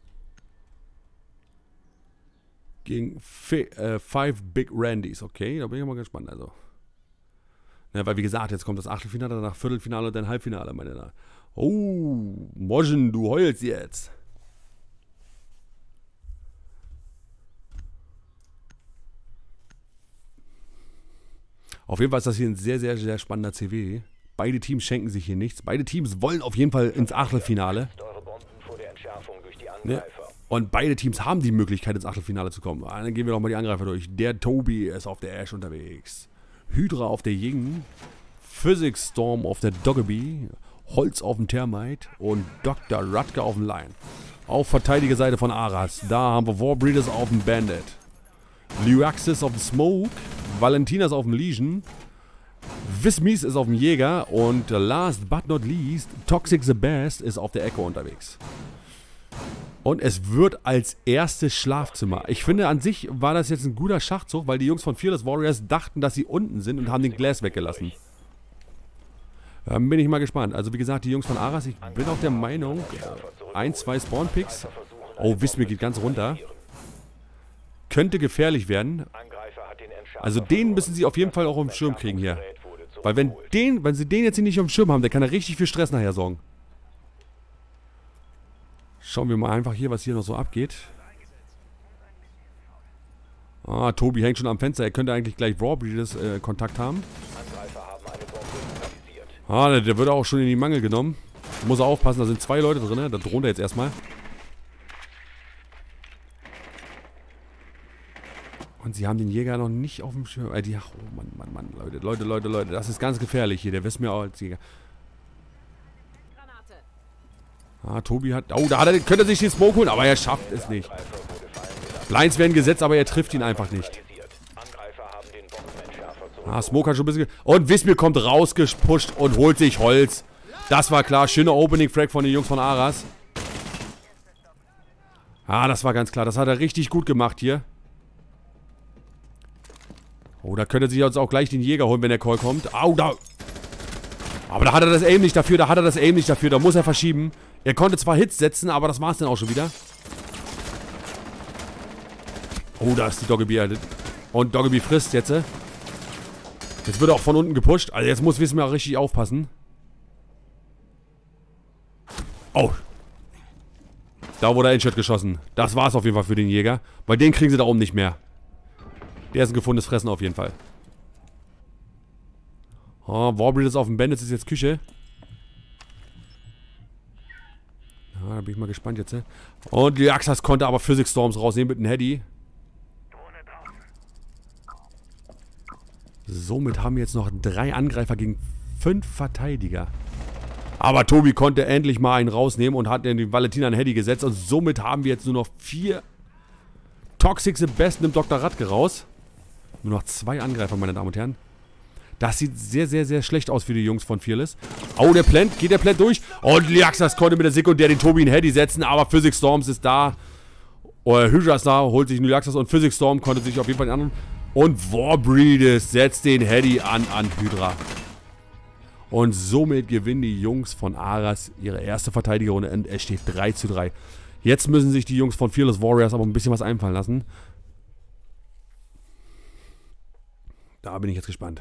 Gegen 5 Big Randys. Okay, da bin ich mal gespannt. Also. Ja, weil wie gesagt, jetzt kommt das Achtelfinale, danach Viertelfinale und dann Halbfinale, meine Damen. Oh, Moschen, du heulst jetzt. Auf jeden Fall ist das hier ein sehr, sehr, sehr spannender CW. Beide Teams schenken sich hier nichts. Beide Teams wollen auf jeden Fall ins Achtelfinale. Ne? Und beide Teams haben die Möglichkeit, ins Achtelfinale zu kommen. Dann gehen wir doch mal die Angreifer durch. Der Tobi ist auf der Ash unterwegs. Hydra auf der Ying. Physics Storm auf der Doggerby. Holz auf dem Termite. Und Dr. Rutger auf dem Lion. Auf Verteidigerseite von Aras. Da haben wir Warbreeders auf dem Bandit. Lyaxis auf dem Smoke. Valentinas auf dem Legion. Vismis ist auf dem Jäger. Und last but not least, Toxic the Best ist auf der Echo unterwegs. Und es wird als erstes Schlafzimmer. Ich finde, an sich war das jetzt ein guter Schachzug, weil die Jungs von Fearless Warriors dachten, dass sie unten sind und haben den Glass weggelassen. Bin ich mal gespannt. Also wie gesagt, die Jungs von Aras, ich bin auch der Meinung, 1, 2 Spawn-Picks. Oh, Vismi geht ganz runter. Könnte gefährlich werden. Also den müssen sie auf jeden Fall auch auf dem Schirm kriegen hier. Weil wenn sie den jetzt hier nicht auf dem Schirm haben, der kann da richtig viel Stress nachher sorgen. Schauen wir mal einfach hier, was hier noch so abgeht. Ah, Tobi hängt schon am Fenster. Er könnte eigentlich gleich Warbreeders Kontakt haben. Ah, der wird auch schon in die Mangel genommen. Muss er aufpassen, da sind 2 Leute drin. Da droht er jetzt erstmal. Und sie haben den Jäger noch nicht auf dem Schirm. Oh Mann, Leute. Das ist ganz gefährlich hier. Der wissen mir auch als Jäger. Ah, Tobi hat... Oh, könnte er sich den Smoke holen, aber er schafft es nicht. Blinds werden gesetzt, aber er trifft ihn einfach nicht. Ah, Smoke hat schon ein bisschen... Und Vismir kommt rausgepusht und holt sich Holz. Das war klar. Schöner Opening-Frag von den Jungs von Aras. Ah, das war ganz klar. Das hat er richtig gut gemacht hier. Oh, da könnte sich jetzt auch gleich den Jäger holen, wenn der Call kommt. Au, da... Aber da hat er das Aim nicht dafür, da muss er verschieben. Er konnte zwar Hits setzen, aber das war es dann auch schon wieder. Oh, da ist die Doggerby. Und Doggerby frisst jetzt. Jetzt wird er auch von unten gepusht. Also jetzt muss Vismir auch richtig aufpassen. Oh. Da wurde er in-Shot geschossen. Das war es auf jeden Fall für den Jäger. Weil den kriegen sie da oben nicht mehr. Der ist ein gefundenes Fressen auf jeden Fall. Oh, Warbreeders auf dem Bandit ist jetzt Küche. Ja, da bin ich mal gespannt jetzt. Und die Axas konnte aber Physics Storms rausnehmen mit einem Heady. Somit haben wir jetzt noch 3 Angreifer gegen 5 Verteidiger. Aber Tobi konnte endlich mal einen rausnehmen und hat den Valentina einen Heady gesetzt. Und somit haben wir jetzt nur noch 4 Toxic the Best nimmt Dr. Rutger raus. Nur noch 2 Angreifer, meine Damen und Herren. Das sieht sehr, sehr, sehr schlecht aus für die Jungs von Fearless. Oh, der Plant. Geht der Plant durch? Und Lyaxas konnte mit der Sekundär den Tobi in Heady setzen. Aber Physics Storms ist da. Hydra ist da, holt sich Lyaxas. Und Physics Storm konnte sich auf jeden Fall den anderen. Und Warbreeders setzt den Heady an Hydra. Und somit gewinnen die Jungs von Aras ihre erste Verteidigerrunde. Und es steht 3:3. Jetzt müssen sich die Jungs von Fearless Warriors aber ein bisschen was einfallen lassen. Da bin ich jetzt gespannt.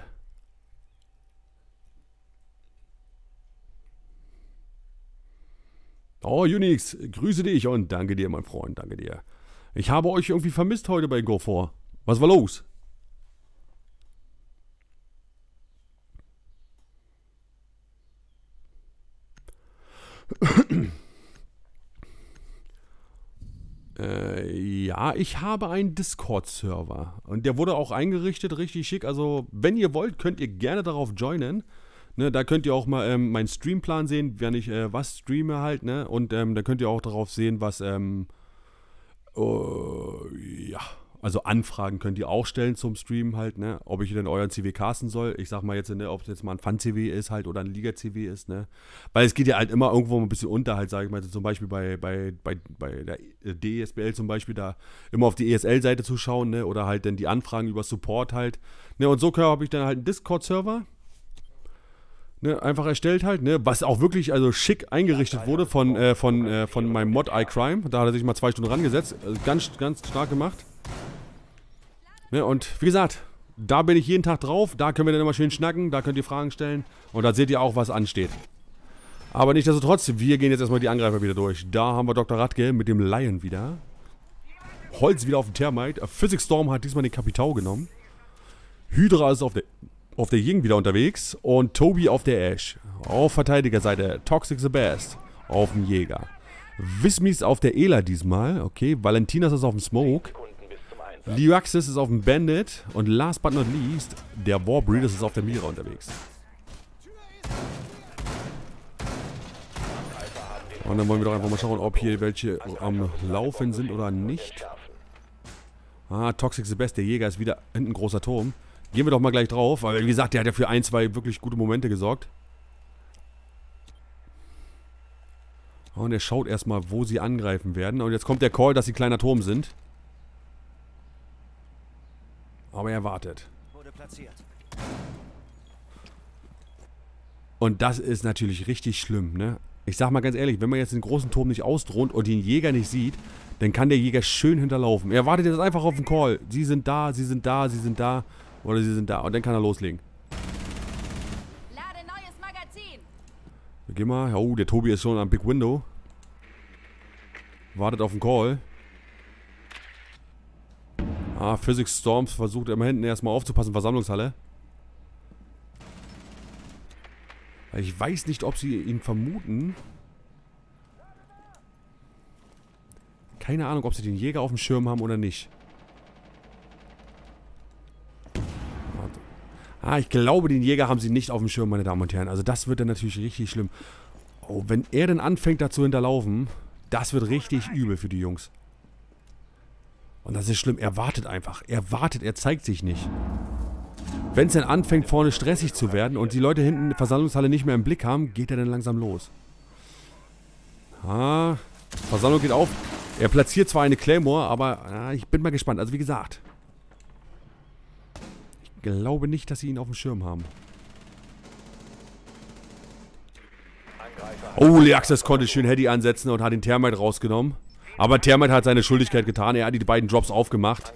Oh, Unix, grüße dich und danke dir, mein Freund, danke dir. Ich habe euch irgendwie vermisst heute bei Go4. Was war los? Ja, ich habe einen Discord-Server. Und der wurde auch eingerichtet, richtig schick. Also, wenn ihr wollt, könnt ihr gerne darauf joinen. Ne, da könnt ihr auch mal meinen Streamplan sehen, wenn ich was streame halt, ne? Und da könnt ihr auch darauf sehen, was, ja, also Anfragen könnt ihr auch stellen zum Stream halt, ne? Ob ich denn euren CW casten soll. Ich sag mal jetzt, ne, ob es jetzt mal ein Fun-CW ist halt oder ein Liga-CW ist, ne? Weil es geht ja halt immer irgendwo ein bisschen unter halt, sag ich mal, zum Beispiel bei der DSBL zum Beispiel, da immer auf die ESL-Seite zu schauen, ne? Oder halt dann die Anfragen über Support halt. Ne? Und so habe ich dann halt einen Discord-Server. Ne, einfach erstellt halt, ne, was auch wirklich also schick eingerichtet wurde von meinem Mod iCrime. Da hat er sich mal 2 Stunden rangesetzt. Ganz stark gemacht. Ne, und wie gesagt, da bin ich jeden Tag drauf. Da können wir dann immer schön schnacken. Da könnt ihr Fragen stellen. Und da seht ihr auch, was ansteht. Aber nichtsdestotrotz, wir gehen jetzt erstmal die Angreifer wieder durch. Da haben wir Dr. Radke mit dem Lion wieder. Holz wieder auf dem Thermite. Physics Storm hat diesmal den Capitao genommen. Hydra ist auf der Ying wieder unterwegs und Tobi auf der Ash. Auf Verteidigerseite Toxic the Best auf dem Jäger. Wismis auf der Ela diesmal. Okay, Valentinas ist auf dem Smoke. Liuaxis ist auf dem Bandit. Und last but not least, der Warbreeders ist auf der Mira unterwegs. Und dann wollen wir doch einfach mal schauen, ob hier welche am Laufen sind oder nicht. Ah, Toxic the Best, der Jäger ist wieder hinten ein großer Turm. Gehen wir doch mal gleich drauf, weil wie gesagt, der hat ja für 1, 2 wirklich gute Momente gesorgt. Und er schaut erstmal, wo sie angreifen werden. Und jetzt kommt der Call, dass sie kleiner Turm sind. Aber er wartet. Und das ist natürlich richtig schlimm, ne? Ich sag mal ganz ehrlich, wenn man jetzt den großen Turm nicht ausdroht und den Jäger nicht sieht, dann kann der Jäger schön hinterlaufen. Er wartet jetzt einfach auf den Call. Sie sind da, sie sind da, sie sind da. Oder sie sind da. Und dann kann er loslegen. Lade neues Magazin. Geh mal. Oh, der Tobi ist schon am Big Window. Wartet auf den Call. Ah, Physics Storms versucht immer hinten erstmal aufzupassen. Versammlungshalle. Ich weiß nicht, ob sie ihn vermuten. Keine Ahnung, ob sie den Jäger auf dem Schirm haben oder nicht. Ah, ich glaube, den Jäger haben sie nicht auf dem Schirm, meine Damen und Herren. Also das wird dann natürlich richtig schlimm. Oh, wenn er dann anfängt, da zu hinterlaufen, das wird richtig übel für die Jungs. Und das ist schlimm. Er wartet einfach. Er wartet, er zeigt sich nicht. Wenn es dann anfängt, vorne stressig zu werden und die Leute hinten in der Versammlungshalle nicht mehr im Blick haben, geht er dann langsam los. Ah, Versammlung geht auf. Er platziert zwar eine Claymore, aber ich bin mal gespannt. Also wie gesagt, ich glaube nicht, dass sie ihn auf dem Schirm haben. Oh, Liaxis konnte schön Heady ansetzen und hat den Thermite rausgenommen. Aber Thermite hat seine Schuldigkeit getan. Er hat die beiden Drops aufgemacht.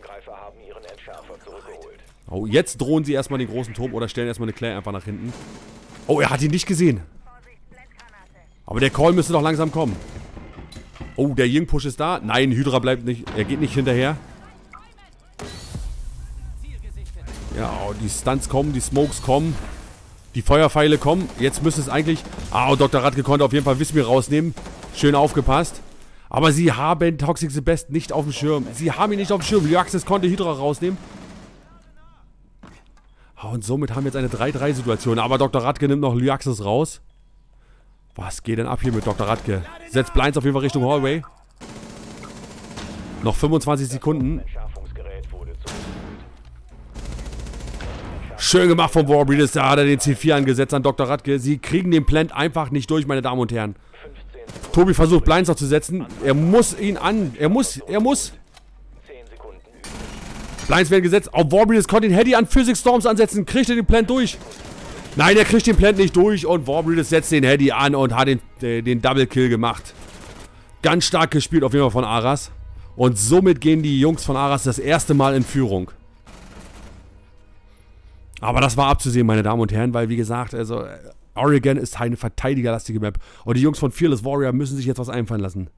Oh, jetzt drohen sie erstmal den großen Turm oder stellen erstmal eine Clay einfach nach hinten. Oh, er hat ihn nicht gesehen. Aber der Call müsste doch langsam kommen. Oh, der Ying-Push ist da. Nein, Hydra bleibt nicht. Er geht nicht hinterher. Ja, oh, die Stunts kommen, die Smokes kommen. Die Feuerpfeile kommen. Jetzt müsste es eigentlich... Ah, und Dr. Radke konnte auf jeden Fall Wismir rausnehmen. Schön aufgepasst. Aber sie haben Toxic the Best nicht auf dem Schirm. Sie haben ihn nicht auf dem Schirm. Liaxis konnte Hydra rausnehmen. Und somit haben wir jetzt eine 3-3-Situation. Aber Dr. Radke nimmt noch Liaxis raus. Was geht denn ab hier mit Dr. Radke? Setzt Blinds auf jeden Fall Richtung Hallway. Noch 25 Sekunden. Schön gemacht vom Warbreeders. Da hat er den C4 angesetzt an Dr. Radke. Sie kriegen den Plant einfach nicht durch, meine Damen und Herren. Tobi versucht Blinds noch zu setzen. Er muss ihn an. Er muss. Blinds werden gesetzt. Auch Warbreeders konnte den Heady an Physics Storms ansetzen. Kriegt er den Plant durch? Nein, er kriegt den Plant nicht durch. Und Warbreeders setzt den Heady an und hat den Double Kill gemacht. Ganz stark gespielt auf jeden Fall von Aras. Und somit gehen die Jungs von Aras das erste Mal in Führung. Aber das war abzusehen, meine Damen und Herren, weil wie gesagt, also Oregon ist eine verteidigerlastige Map. Und die Jungs von Fearless Warrior müssen sich jetzt was einfallen lassen.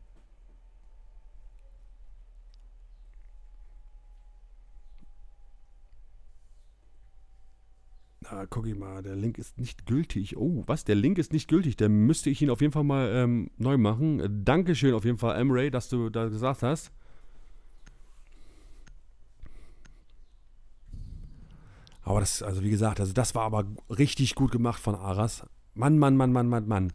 Da guck ich mal, der Link ist nicht gültig. Oh, was? Der Link ist nicht gültig. Dann müsste ich ihn auf jeden Fall mal neu machen. Dankeschön auf jeden Fall, Emray, dass du da gesagt hast. Aber das, also wie gesagt, also das war aber richtig gut gemacht von Aras. Mann.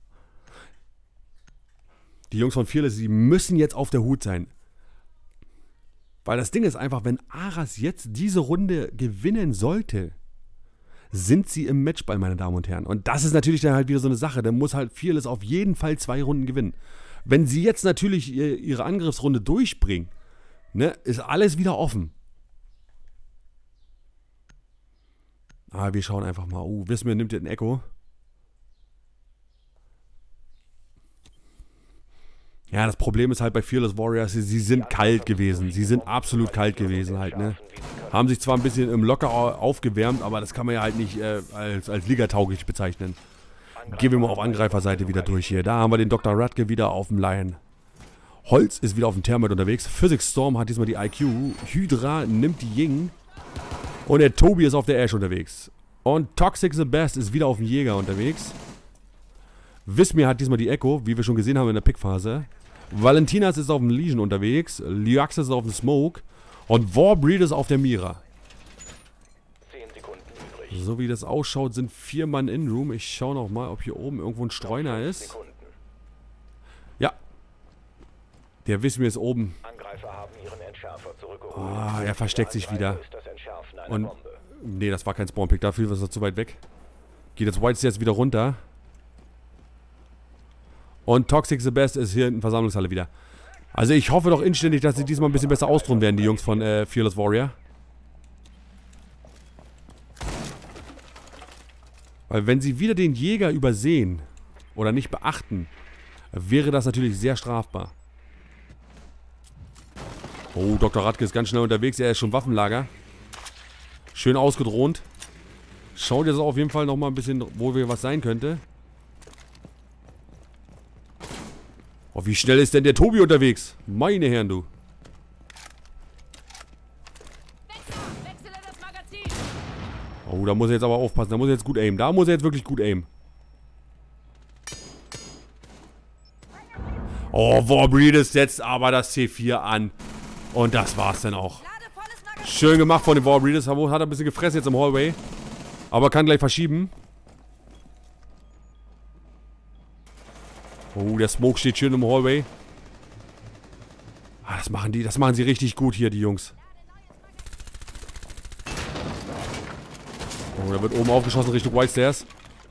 Die Jungs von Fearless, sie müssen jetzt auf der Hut sein. Weil das Ding ist einfach, wenn Aras jetzt diese Runde gewinnen sollte, sind sie im Matchball, meine Damen und Herren. Und das ist natürlich dann halt wieder so eine Sache. Dann muss halt Fearless auf jeden Fall 2 Runden gewinnen. Wenn sie jetzt natürlich ihre Angriffsrunde durchbringen, ne, ist alles wieder offen. Aber wir schauen einfach mal. Wismir nimmt den Echo. Ja, das Problem ist halt bei Fearless Warriors, sie sind kalt gewesen. Sie sind absolut kalt gewesen halt, ne? Haben sich zwar ein bisschen im Locker aufgewärmt, aber das kann man ja halt nicht als ligatauglich bezeichnen. Gehen wir mal auf Angreiferseite wieder durch hier. Da haben wir den Dr. Radke wieder auf dem Lion. Holz ist wieder auf dem Thermite unterwegs. Physics Storm hat diesmal die IQ. Hydra nimmt die Ying. Und der Tobi ist auf der Ash unterwegs. Und Toxic the Best ist wieder auf dem Jäger unterwegs. Wismir hat diesmal die Echo, wie wir schon gesehen haben in der Pickphase. Valentinas ist auf dem Legion unterwegs. Lyaxis ist auf dem Smoke. Und Warbreed ist auf der Mira. 10 Sekunden übrig. So wie das ausschaut, sind 4 Mann in Room. Ich schaue noch mal, ob hier oben irgendwo ein Streuner ist. Sekunden. Ja. Der Wismir ist oben. Angreifer haben ihren Entschärfer zurückgeholt. Ah, er versteckt sich wieder. Ist das Entschärfen einer Und Bombe. nee, das war kein Spawnpick. Dafür ist er zu weit weg. Geht jetzt White jetzt wieder runter. Und Toxic the Best ist hier in der Versammlungshalle wieder. Also ich hoffe doch inständig, dass sie diesmal ein bisschen besser ausruhen werden, die Jungs von Fearless Warrior. Weil wenn sie wieder den Jäger übersehen oder nicht beachten, wäre das natürlich sehr strafbar. Oh, Dr. Radke ist ganz schnell unterwegs. Er ist schon Waffenlager. Schön ausgedroht. Schaut jetzt auf jeden Fall nochmal ein bisschen, wo wir was sein könnte. Oh, wie schnell ist denn der Tobi unterwegs? Meine Herren, du. Wechsle das Magazin. Oh, da muss er jetzt aber aufpassen. Da muss er jetzt gut aimen. Da muss er jetzt wirklich gut aimen. Oh, Warbreed setzt aber das C4 an. Und das war's dann auch. Lade volles Magazin. Schön gemacht von den Warbreeders. Hat er ein bisschen gefressen jetzt im Hallway. Aber kann gleich verschieben. Oh, der Smoke steht schön im Hallway. Ah, das machen sie richtig gut hier, die Jungs. Oh, da wird oben aufgeschossen Richtung White Stairs.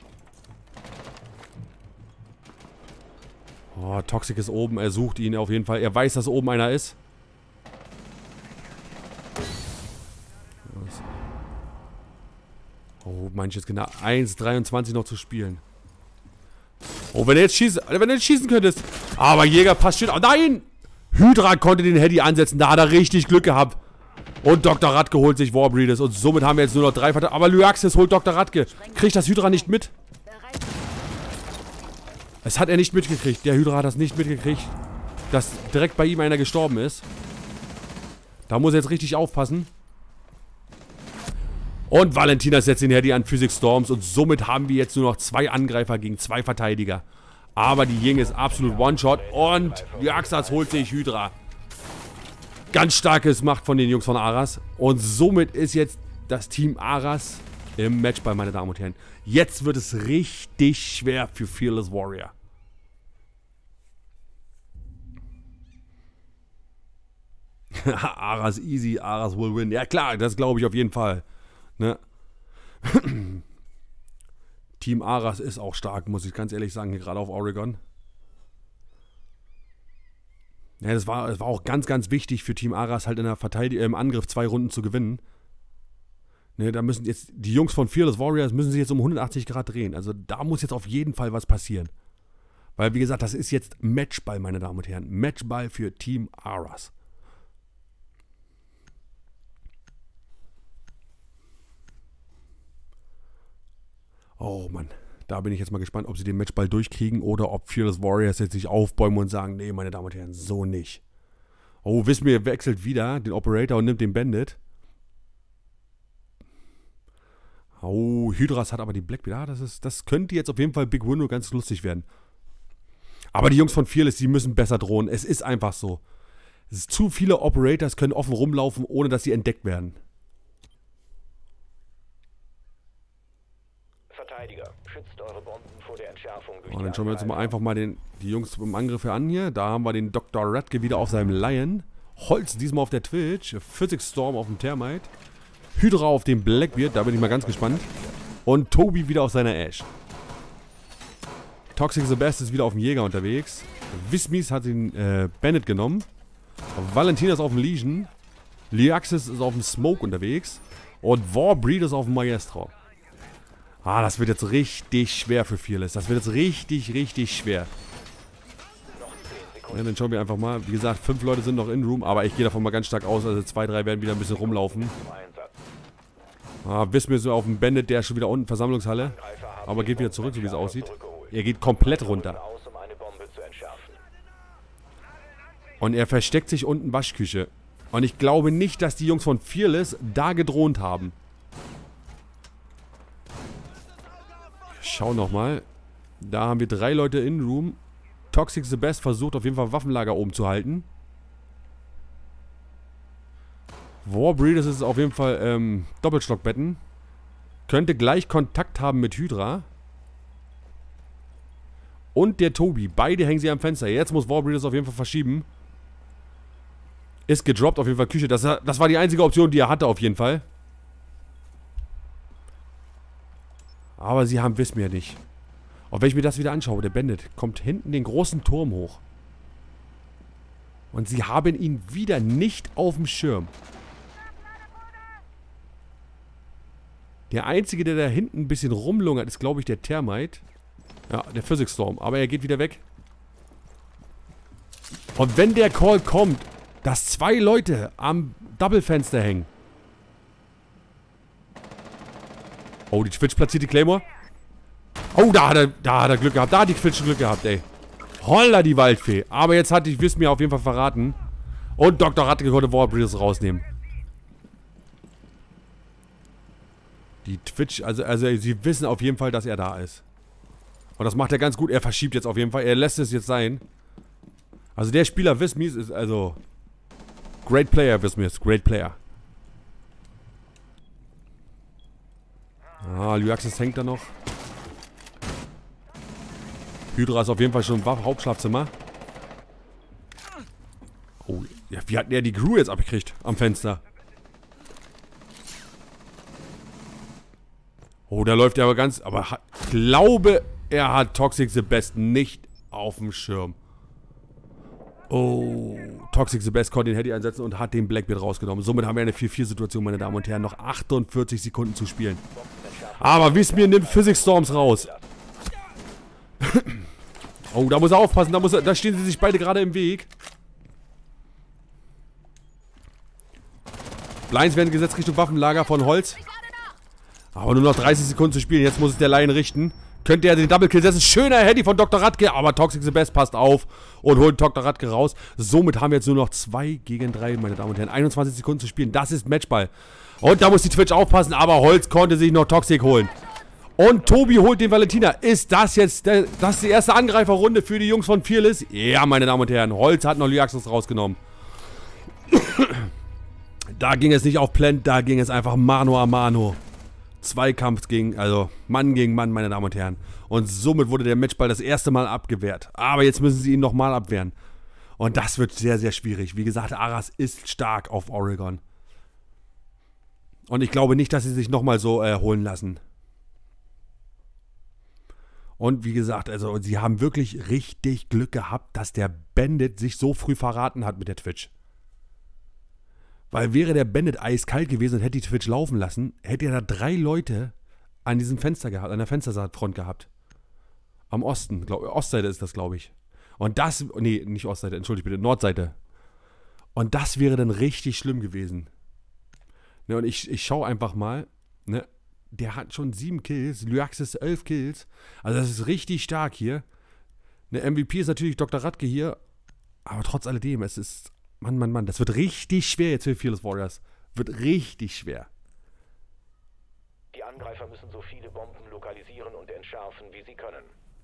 Oh, Toxic ist oben. Er sucht ihn auf jeden Fall. Er weiß, dass oben einer ist. Oh, manches genau. 1,23 noch zu spielen. Oh, wenn er jetzt schießen könntest. Aber Jäger passt schön. Oh, nein! Hydra konnte den Heady ansetzen. Da hat er richtig Glück gehabt. Und Dr. Radke holt sich Warbreeders. Und somit haben wir jetzt nur noch 3 Verteidiger. Aber Lyaxis holt Dr. Radke. Kriegt das Hydra nicht mit? Das hat er nicht mitgekriegt. Der Hydra hat das nicht mitgekriegt, dass direkt bei ihm einer gestorben ist. Da muss er jetzt richtig aufpassen. Und Valentina setzt den Heady an Physics Storms. Und somit haben wir jetzt nur noch 2 Angreifer gegen 2 Verteidiger. Aber die Ying ist absolut One-Shot. Und Lyaxis holt sich Hydra. Ganz starkes Macht von den Jungs von Aras. Und somit ist jetzt das Team Aras im Matchball, meine Damen und Herren. Jetzt wird es richtig schwer für Fearless Warrior. Aras easy, Aras will win. Ja klar, das glaube ich auf jeden Fall. Ne? Team Aras ist auch stark, muss ich ganz ehrlich sagen, hier gerade auf Oregon. Ja, das war auch ganz, ganz wichtig für Team Aras halt im Angriff 2 Runden zu gewinnen. Ne, da müssen jetzt die Jungs von Fearless Warriors müssen sich jetzt um 180 Grad drehen. Also da muss jetzt auf jeden Fall was passieren. Weil, wie gesagt, das ist jetzt Matchball, meine Damen und Herren. Matchball für Team Aras. Oh Mann, da bin ich jetzt mal gespannt, ob sie den Matchball durchkriegen oder ob Fearless Warriors jetzt sich aufbäumen und sagen, nee, meine Damen und Herren, so nicht. Oh, Wismir wechselt wieder den Operator und nimmt den Bandit. Oh, Hydras hat aber die Blackbeard. Ah, das könnte jetzt auf jeden Fall Big Window ganz lustig werden. Aber die Jungs von Fearless, die müssen besser drohen. Es ist einfach so. Es ist zu viele Operators können offen rumlaufen, ohne dass sie entdeckt werden. Verteidiger, schützt eure Bomben vor der Entschärfung durch Und dann schauen wir uns mal einfach mal die Jungs im Angriff hier an hier. Da haben wir den Dr. Radke wieder auf seinem Lion. Holz diesmal auf der Twitch. Physics Storm auf dem Thermite. Hydra auf dem Blackbeard, da bin ich mal ganz gespannt. Und Tobi wieder auf seiner Ash. Toxic the Best ist wieder auf dem Jäger unterwegs. Wismis hat den Bandit genommen. Valentina ist auf dem Legion. Lyaxis ist auf dem Smoke unterwegs. Und Warbreed ist auf dem Maestro. Ah, das wird jetzt richtig schwer für Fearless. Das wird jetzt richtig, richtig schwer. Ja, dann schauen wir einfach mal. Wie gesagt, 5 Leute sind noch in Room, aber ich gehe davon mal ganz stark aus. Also 2, 3 werden wieder ein bisschen rumlaufen. Wissen wir so auf dem Bandit, der ist schon wieder unten, Versammlungshalle. Aber geht wieder zurück, so wie es aussieht. Er geht komplett runter. Und er versteckt sich unten Waschküche. Und ich glaube nicht, dass die Jungs von Fearless da gedroht haben. Ich schau nochmal. Da haben wir 3 Leute in Room. Toxic the Best versucht auf jeden Fall Waffenlager oben zu halten. Warbreeders ist auf jeden Fall Doppelstockbetten. Könnte gleich Kontakt haben mit Hydra. Und der Tobi. Beide hängen sie am Fenster. Jetzt muss Warbreeders auf jeden Fall verschieben. Ist gedroppt auf jeden Fall Küche. Das war die einzige Option, die er hatte auf jeden Fall. Aber sie haben Wismir nicht. Und wenn ich mir das wieder anschaue, der Bandit kommt hinten den großen Turm hoch. Und sie haben ihn wieder nicht auf dem Schirm. Der Einzige, der da hinten ein bisschen rumlungert, ist, glaube ich, der Thermite. Ja, der Physics Storm. Aber er geht wieder weg. Und wenn der Call kommt, dass 2 Leute am Double-Fenster hängen. Oh, die Twitch platziert die Claymore. Oh, da hat er Glück gehabt. Da hat die Twitch Glück gehabt, ey. Holla, die Waldfee. Aber jetzt hat die Wismir auf jeden Fall verraten. Und Dr. Radke konnte Warbreeders rausnehmen. Die Twitch, also sie wissen auf jeden Fall, dass er da ist. Und das macht er ganz gut. Er verschiebt jetzt auf jeden Fall. Er lässt es jetzt sein. Also der Spieler Wismir ist also... Great Player, Wismir ist Great Player. Lyaxis hängt da noch. Hydra ist auf jeden Fall schon im Hauptschlafzimmer. Oh, ja, wie hat der die Crew jetzt abgekriegt am Fenster? Oh, da läuft er aber ganz... Aber ich glaube, er hat Toxic the Best nicht auf dem Schirm. Oh, Toxic the Best konnte den Heady einsetzen und hat den Blackbeard rausgenommen. Somit haben wir eine 4-4-Situation, meine Damen und Herren. Noch 48 Sekunden zu spielen. Aber Wismir nimmt Physics Storms raus. Oh, da muss er aufpassen. Da stehen sie sich beide gerade im Weg. Blinds werden gesetzt Richtung Waffenlager von Holz. Aber nur noch 30 Sekunden zu spielen. Jetzt muss es der Lion richten. Könnte er den Double Kill setzen. Schöner Heady von Dr. Radke. Aber Toxic the Best passt auf und holt Dr. Radke raus. Somit haben wir jetzt nur noch 2 gegen 3, meine Damen und Herren. 21 Sekunden zu spielen. Das ist Matchball. Und da muss die Twitch aufpassen. Aber Holz konnte sich noch Toxic holen. Und Tobi holt den Valentina. Ist das jetzt das ist die erste Angreiferrunde für die Jungs von Fearless? Ja, meine Damen und Herren. Holz hat noch Lyaxis rausgenommen. Da ging es nicht auf Plant. Da ging es einfach Mano a Mano. Zweikampf gegen, also Mann gegen Mann, meine Damen und Herren. Und somit wurde der Matchball das erste Mal abgewehrt. Aber jetzt müssen sie ihn nochmal abwehren. Und das wird sehr, sehr schwierig. Wie gesagt, Aras ist stark auf Oregon. Und ich glaube nicht, dass sie sich nochmal so holen lassen. Und wie gesagt, also sie haben wirklich richtig Glück gehabt, dass der Bandit sich so früh verraten hat mit der Twitch. Weil wäre der Bandit eiskalt gewesen und hätte die Twitch laufen lassen, hätte er da 3 Leute an diesem Fenster gehabt, an der Fensterfront gehabt. Am Osten, Ostseite ist das, glaube ich. Und das, nee, nicht Ostseite, entschuldigt bitte, Nordseite. Und das wäre dann richtig schlimm gewesen. Ne, und ich schaue einfach mal, ne, der hat schon 7 Kills, Lyaxis 11 Kills. Also das ist richtig stark hier. Ne, MVP ist natürlich Dr. Radke hier, aber trotz alledem, es ist... Mann, das wird richtig schwer jetzt für Fearless Warriors. Wird richtig schwer. Die Angreifer müssen so viele Bomben lokalisieren und entschärfen, wie sie können.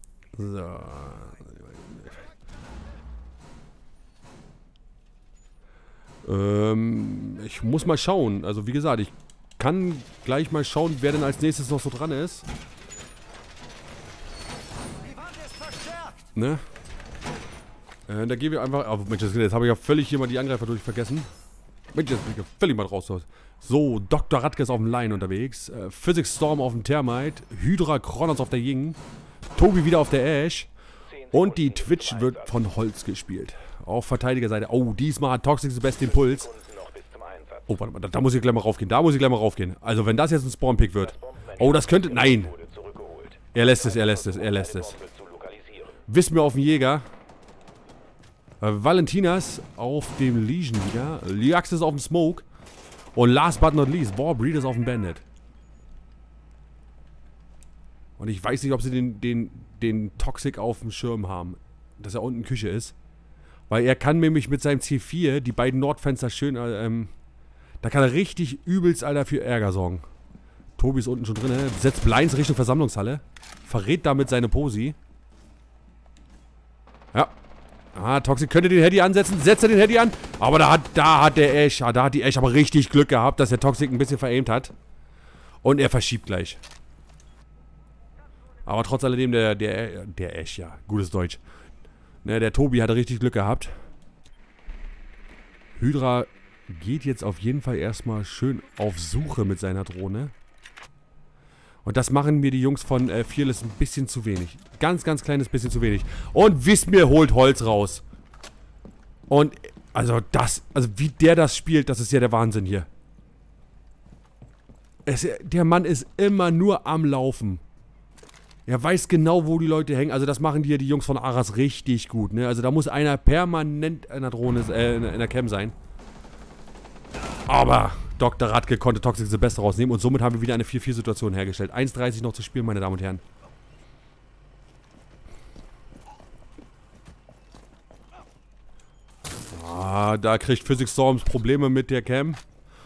So. Ich muss mal schauen. Also wie gesagt, ich kann gleich mal schauen, wer denn als nächstes noch so dran ist. Ne? Da gehen wir einfach... Oh, Mensch, jetzt habe ich ja völlig hier mal die Angreifer vergessen. Mensch, jetzt bin ich ja völlig mal raus. So, Dr. Radke ist auf dem Line unterwegs. Physics Storm auf dem Thermite. Hydra Kronos auf der Ying. Tobi wieder auf der Ash. Und die Twitch wird von Holz gespielt. Auf Verteidigerseite. Oh, diesmal hat Toxic the Best den Puls. Oh, warte mal, da muss ich gleich mal raufgehen. Also, wenn das jetzt ein Spawn-Pick wird. Oh, das könnte... Nein. Er lässt es. Wismir auf den Jäger. Valentinas auf dem Legion wieder. Lyaxis auf dem Smoke. Und last but not least, Warbreeders auf dem Bandit. Und ich weiß nicht, ob sie den Toxic auf dem Schirm haben. Dass er unten Küche ist. Weil er kann nämlich mit seinem C4 die beiden Nordfenster schön, da kann er richtig übelst, Alter, für Ärger sorgen. Tobi ist unten schon drin, setzt Blinds Richtung Versammlungshalle. Verrät damit seine Posi. Ja. Ah, Toxic könnte den Heady ansetzen. Setzt er den Heady an. Aber da hat die Ash aber richtig Glück gehabt, dass der Toxic ein bisschen veraimt hat. Und er verschiebt gleich. Aber trotz alledem der Ash, ja, gutes Deutsch. Ne, der Tobi hatte richtig Glück gehabt. Hydra geht jetzt auf jeden Fall erstmal schön auf Suche mit seiner Drohne. Und das machen mir die Jungs von Fearless ein bisschen zu wenig. Ganz, ganz kleines bisschen zu wenig. Und Wismir holt Holz raus. Und, also wie der das spielt, das ist ja der Wahnsinn hier. Der Mann ist immer nur am Laufen. Er weiß genau, wo die Leute hängen. Also das machen die Jungs von Aras richtig gut, ne? Also da muss einer permanent in der Drohne, in der Cam sein. Aber Dr. Radke konnte Toxic the Best rausnehmen und somit haben wir wieder eine 4-4-Situation hergestellt. 1:30 noch zu spielen, meine Damen und Herren. Ah, da kriegt Physics Storms Probleme mit der Cam.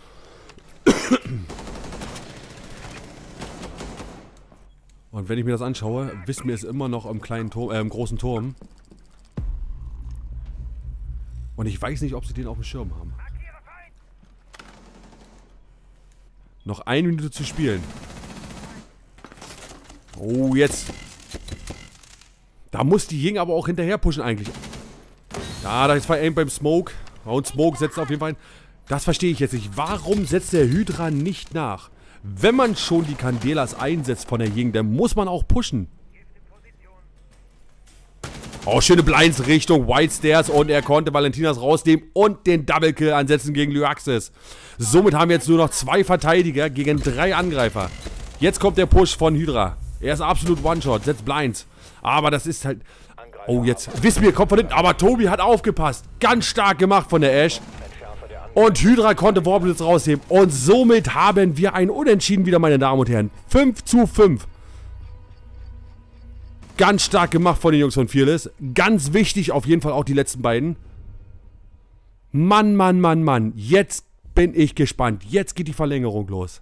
Und wenn ich mir das anschaue, Wismir ist immer noch im kleinen Turm, im großen Turm. Und ich weiß nicht, ob sie den auf dem Schirm haben. Noch 1 Minute zu spielen. Oh, jetzt. Da muss die Ying aber auch hinterher pushen eigentlich. Ja, da ist zwei Aim beim Smoke. Und Smoke setzt auf jeden Fall ein. Das verstehe ich jetzt nicht. Warum setzt der Hydra nicht nach? Wenn man schon die Candelas einsetzt von der Ying, dann muss man auch pushen. Oh, schöne Blinds Richtung White Stairs und er konnte Valentinas rausnehmen und den Double Kill ansetzen gegen Lyaxis. Somit haben wir jetzt nur noch 2 Verteidiger gegen 3 Angreifer. Jetzt kommt der Push von Hydra. Er ist absolut One-Shot, setzt Blinds. Aber das ist halt... Oh, jetzt. Wismir kommt von hinten, aber Tobi hat aufgepasst. Ganz stark gemacht von der Ash. Und Hydra konnte Warblitz rausheben. Und somit haben wir ein Unentschieden wieder, meine Damen und Herren. 5:5. Ganz stark gemacht von den Jungs von Fearless. Ganz wichtig auf jeden Fall auch die letzten beiden. Mann, Mann, Mann, Mann. Jetzt bin ich gespannt. Jetzt geht die Verlängerung los.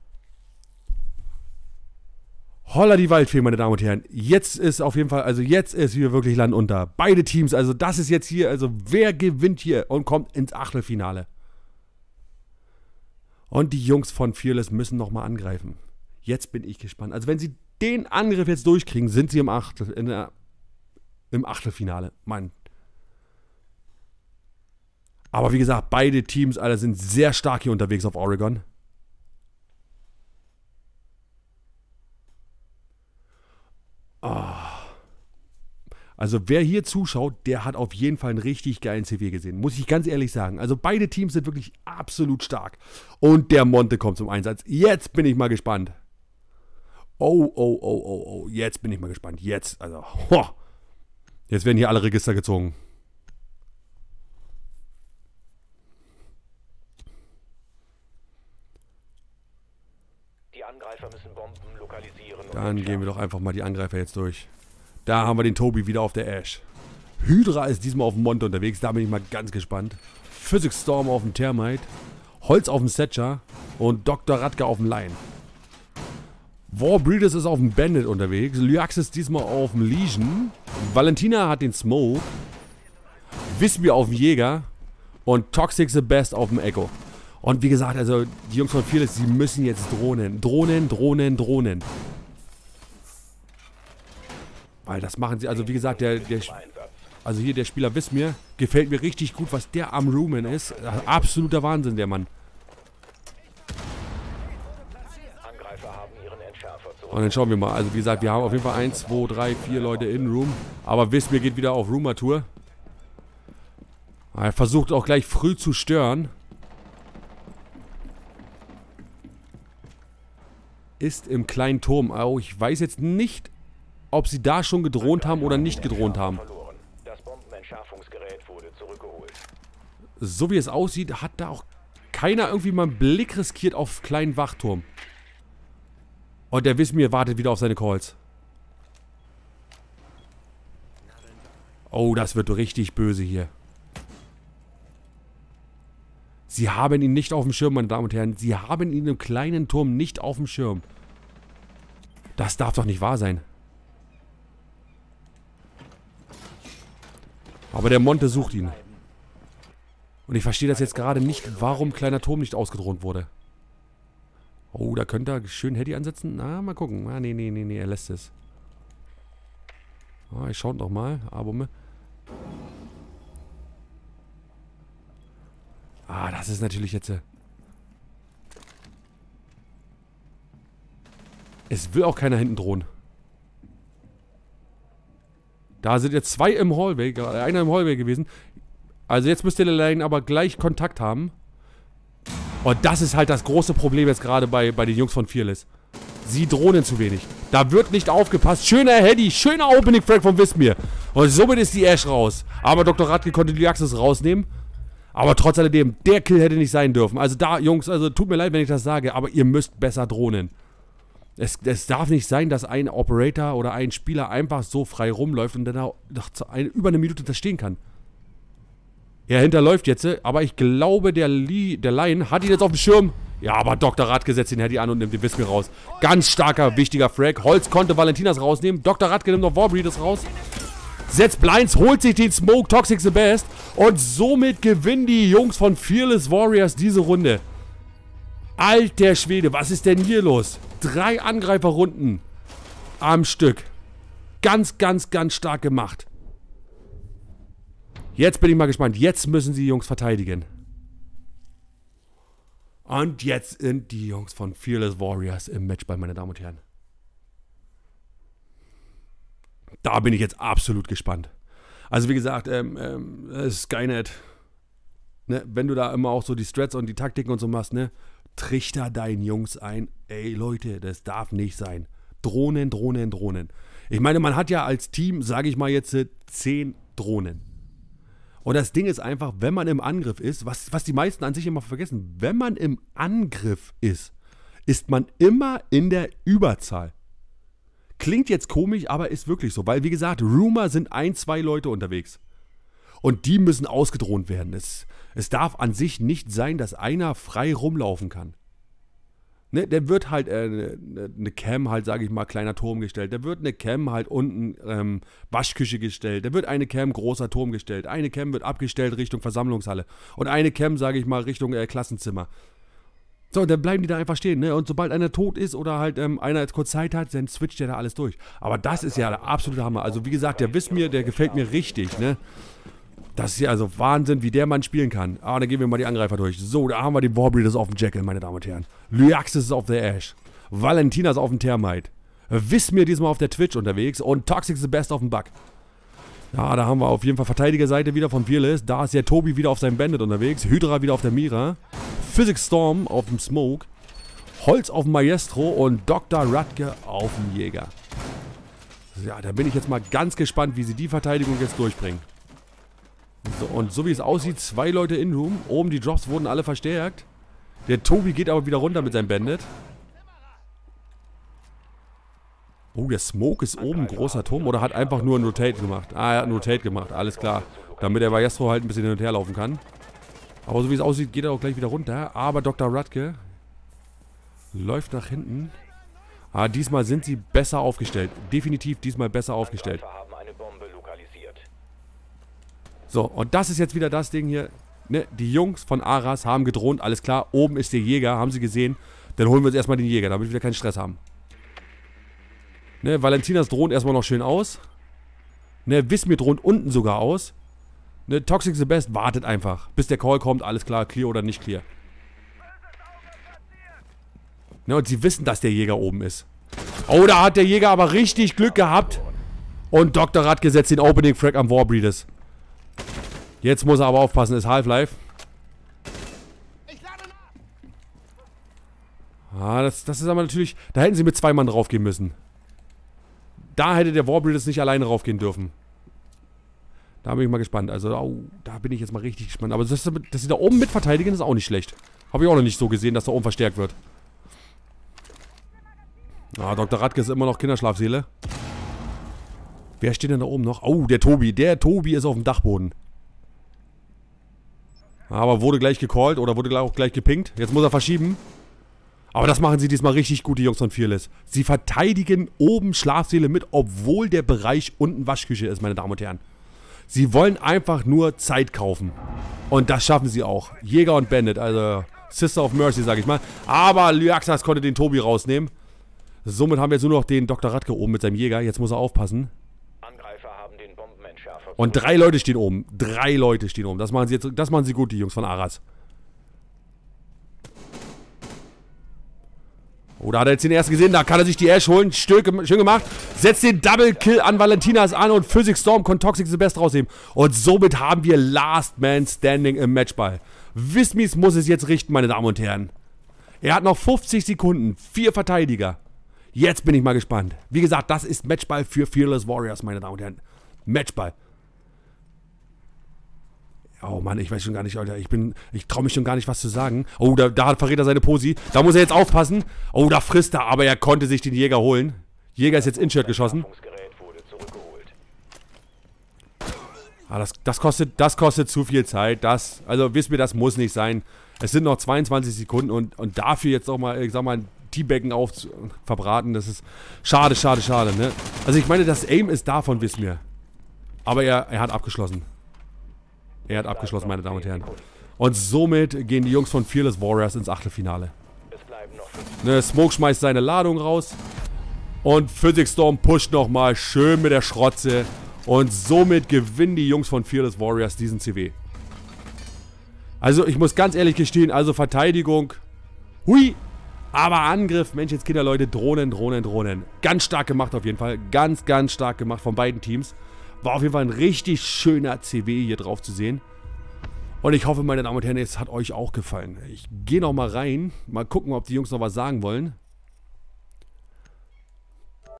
Holla die Waldfee, meine Damen und Herren. Jetzt ist auf jeden Fall, also jetzt ist hier wirklich Land unter. Beide Teams, also das ist jetzt hier, also wer gewinnt hier und kommt ins Achtelfinale? Und die Jungs von Fearless müssen nochmal angreifen. Jetzt bin ich gespannt. Also wenn sie den Angriff jetzt durchkriegen, sind sie im Achtelfinale. Mann. Aber wie gesagt, beide Teams, Alter, sind sehr stark hier unterwegs auf Oregon. Oh. Also wer hier zuschaut, der hat auf jeden Fall einen richtig geilen CV gesehen. Muss ich ganz ehrlich sagen. Also beide Teams sind wirklich absolut stark. Und der Monte kommt zum Einsatz. Jetzt bin ich mal gespannt. Oh. Jetzt bin ich mal gespannt. Jetzt, also. Ho. Jetzt werden hier alle Register gezogen. Die Angreifer müssen Bomben lokalisieren. Dann gehen wir doch einfach mal die Angreifer jetzt durch. Da haben wir den Tobi wieder auf der Ash. Hydra ist diesmal auf dem Monte unterwegs. Da bin ich mal ganz gespannt. Physics Storm auf dem Thermite. Holz auf dem Setcher. Und Dr. Radke auf dem Lion. Warbreeders ist auf dem Bandit unterwegs. Lyaxis diesmal auf dem Legion. Valentina hat den Smoke. Wismir auf dem Jäger. Und Toxic the Best auf dem Echo. Und wie gesagt, also die Jungs von Fearless, sie müssen jetzt Drohnen. Drohnen. Weil das machen sie, also wie gesagt, also hier der Spieler Wismir, gefällt mir richtig gut, was der am Roomen ist. Absoluter Wahnsinn, der Mann. Und dann schauen wir mal, also wie gesagt, wir haben auf jeden Fall 1, 2, 3, 4 Leute in Room. Aber Wismir geht wieder auf Roomer-Tour. Er versucht auch gleich früh zu stören. Ist im kleinen Turm. Oh, ich weiß jetzt nicht, ob sie da schon gedroht haben oder nicht gedroht haben. Das Bombenentschärfungsgerät wurde so wie es aussieht, hat da auch keiner irgendwie mal einen Blick riskiert auf kleinen Wachturm. Und der Wismir wartet wieder auf seine Calls. Oh, das wird richtig böse hier. Sie haben ihn nicht auf dem Schirm, meine Damen und Herren. Sie haben ihn im kleinen Turm nicht auf dem Schirm. Das darf doch nicht wahr sein. Aber der Monte sucht ihn. Und ich verstehe das jetzt gerade nicht, warum kleiner Turm nicht ausgedroht wurde. Oh, da könnte er schön Hedy ansetzen. Na, mal gucken. Ah, nee, er lässt es. Ah, ich schaue noch mal. Ah, das ist natürlich jetzt... Es will auch keiner hinten drohen. Da sind jetzt zwei im Hallway, einer im Hallway gewesen. Also jetzt müsste der Lane aber gleich Kontakt haben. Und das ist halt das große Problem jetzt gerade bei den Jungs von Fearless. Sie drohnen zu wenig. Da wird nicht aufgepasst. Schöner Hedy, schöner Opening Frag von Wismir. Und somit ist die Ash raus. Aber Dr. Radke konnte die Axis rausnehmen. Aber trotz alledem, der Kill hätte nicht sein dürfen. Also da, Jungs, also tut mir leid, wenn ich das sage, aber ihr müsst besser drohnen. Es darf nicht sein, dass ein Operator oder ein Spieler einfach so frei rumläuft und dann auch über eine Minute da stehen kann. Er hinterläuft jetzt, aber ich glaube, der Lion hat ihn jetzt auf dem Schirm. Ja, aber Dr. Radke setzt den Hedy an und nimmt den Wismir raus. Ganz starker, wichtiger Frag. Holz konnte Valentinas rausnehmen. Dr. Radke nimmt noch Warbreeders raus. Setzt Blinds, holt sich den Smoke, Toxic the Best. Und somit gewinnen die Jungs von Fearless Warriors diese Runde. Alter Schwede, was ist denn hier los? 3 Angreiferrunden am Stück. Ganz, ganz, ganz stark gemacht. Jetzt bin ich mal gespannt. Jetzt müssen die Jungs verteidigen. Und jetzt sind die Jungs von Fearless Warriors im Matchball, meine Damen und Herren. Da bin ich jetzt absolut gespannt. Also wie gesagt, Skynet, ne, wenn du da immer auch so die Strats und die Taktiken und so machst, ne, trichter deinen Jungs ein. Ey Leute, das darf nicht sein. Drohnen, Drohnen, Drohnen. Ich meine, man hat ja als Team, sage ich mal jetzt, 10 Drohnen. Und das Ding ist einfach, wenn man im Angriff ist, was die meisten an sich immer vergessen, wenn man im Angriff ist man immer in der Überzahl. Klingt jetzt komisch, aber ist wirklich so, weil wie gesagt, Rumor sind 1, 2 Leute unterwegs. Und die müssen ausgedroht werden. Es darf an sich nicht sein, dass einer frei rumlaufen kann. Ne, der wird halt eine Cam halt, sage ich mal, kleiner Turm gestellt. Da wird eine Cam halt unten Waschküche gestellt. Da wird eine Cam großer Turm gestellt. Eine Cam wird abgestellt Richtung Versammlungshalle. Und eine Cam, sage ich mal, Richtung Klassenzimmer. So, und dann bleiben die da einfach stehen, ne? Und sobald einer tot ist oder halt einer jetzt kurz Zeit hat, dann switcht der da alles durch. Aber das ist ja der absolute Hammer. Also wie gesagt, der Wismir, der gefällt mir richtig, ne? Das ist ja also Wahnsinn, wie der Mann spielen kann. Aber dann gehen wir mal die Angreifer durch. So, da haben wir den Warbreeders auf dem Jackal, meine Damen und Herren. Lyaxis ist auf der Ash. Valentinas auf dem Thermite. Wismir diesmal auf der Twitch unterwegs. Und Toxic the Best auf dem Bug. Ja, da haben wir auf jeden Fall Verteidigerseite wieder von Fearless. Da ist ja Tobi wieder auf seinem Bandit unterwegs. Hydra wieder auf der Mira. Physics Storm auf dem Smoke. Holz auf dem Maestro. Und Dr. Radke auf dem Jäger. Ja, da bin ich jetzt mal ganz gespannt, wie sie die Verteidigung jetzt durchbringen. So, und so wie es aussieht, 2 Leute in Room. Oben die Drops wurden alle verstärkt. Der Tobi geht aber wieder runter mit seinem Bandit. Oh, der Smoke ist oben, großer Turm. Oder hat einfach nur ein Rotate gemacht. Ah, er hat ein Rotate gemacht, alles klar. Damit der Maestro halt ein bisschen hin und her laufen kann. Aber so wie es aussieht, geht er auch gleich wieder runter. Aber Dr. Radke läuft nach hinten. Ah, diesmal sind sie besser aufgestellt. Definitiv diesmal besser aufgestellt. So, und das ist jetzt wieder das Ding hier. Ne? Die Jungs von Aras haben gedroht, alles klar. Oben ist der Jäger, haben sie gesehen. Dann holen wir uns erstmal den Jäger, damit wir keinen Stress haben. Ne? Valentinas droht erstmal noch schön aus. Ne? Wismir droht unten sogar aus. Ne? Toxic the Best wartet einfach, bis der Call kommt, alles klar, clear oder nicht clear. Ne? Und sie wissen, dass der Jäger oben ist. Oh, da hat der Jäger aber richtig Glück gehabt. Und Dr. Radke setzt den Opening Frag am Warbreeders. Jetzt muss er aber aufpassen, ist Half-Life. Ah, das ist aber natürlich... Da hätten sie mit 2 Mann draufgehen müssen. Da hätte der Warbreeders nicht alleine raufgehen dürfen. Da bin ich mal gespannt. Also, da bin ich jetzt mal richtig gespannt. Aber dass sie da oben mitverteidigen, ist auch nicht schlecht. Habe ich auch noch nicht so gesehen, dass da oben verstärkt wird. Ah, Dr. Radke ist immer noch Kinderschlafseele. Wer steht denn da oben noch? Oh, der Tobi. Der Tobi ist auf dem Dachboden. Aber wurde gleich gecallt oder wurde auch gleich gepinkt. Jetzt muss er verschieben. Aber das machen sie diesmal richtig gut, die Jungs von Fearless. Sie verteidigen oben Schlafsäle mit, obwohl der Bereich unten Waschküche ist, meine Damen und Herren. Sie wollen einfach nur Zeit kaufen. Und das schaffen sie auch. Jäger und Bandit, also Sister of Mercy, sag ich mal. Aber Lyaxas konnte den Tobi rausnehmen. Somit haben wir jetzt nur noch den Dr. Radke oben mit seinem Jäger. Jetzt muss er aufpassen. Angreifer haben den Bombenentschärfer. Und 3 Leute stehen oben. 3 Leute stehen oben. Das machen sie jetzt, das machen sie gut, die Jungs von Aras. Oh, da hat er jetzt den ersten gesehen. Da kann er sich die Ash holen. Schön gemacht. Setzt den Double Kill an Valentinas an und Physics Storm kann Toxic the Best rausnehmen. Und somit haben wir Last Man Standing im Matchball. Wismis muss es jetzt richten, meine Damen und Herren. Er hat noch 50 Sekunden. 4 Verteidiger. Jetzt bin ich mal gespannt. Wie gesagt, das ist Matchball für Fearless Warriors, meine Damen und Herren. Matchball. Oh Mann, ich weiß schon gar nicht, Alter. Ich traue mich schon gar nicht, was zu sagen. Oh, da verrät er seine Posi. Da muss er jetzt aufpassen. Oh, da frisst er, aber er konnte sich den Jäger holen. Jäger ist jetzt in-Shirt geschossen. Ah, das kostet zu viel Zeit. Also wisst ihr, das muss nicht sein. Es sind noch 22 Sekunden und dafür jetzt auch mal, ich sag mal, ein Teambecken verbraten. Das ist schade, ne? Also ich meine, das Aim ist davon, wisst ihr. Aber er hat abgeschlossen. Er hat abgeschlossen, meine Damen und Herren. Und somit gehen die Jungs von Fearless Warriors ins Achtelfinale. Ne, Smoke schmeißt seine Ladung raus. Und Physics Storm pusht nochmal schön mit der Schrotze. Und somit gewinnen die Jungs von Fearless Warriors diesen CW. Also ich muss ganz ehrlich gestehen, also Verteidigung. Hui! Aber Angriff, Mensch, jetzt Kinder, Leute, Drohnen. Ganz stark gemacht auf jeden Fall. Ganz stark gemacht von beiden Teams. War auf jeden Fall ein richtig schöner CW hier drauf zu sehen. Und ich hoffe, meine Damen und Herren, es hat euch auch gefallen. Ich gehe noch mal rein. Mal gucken, ob die Jungs noch was sagen wollen.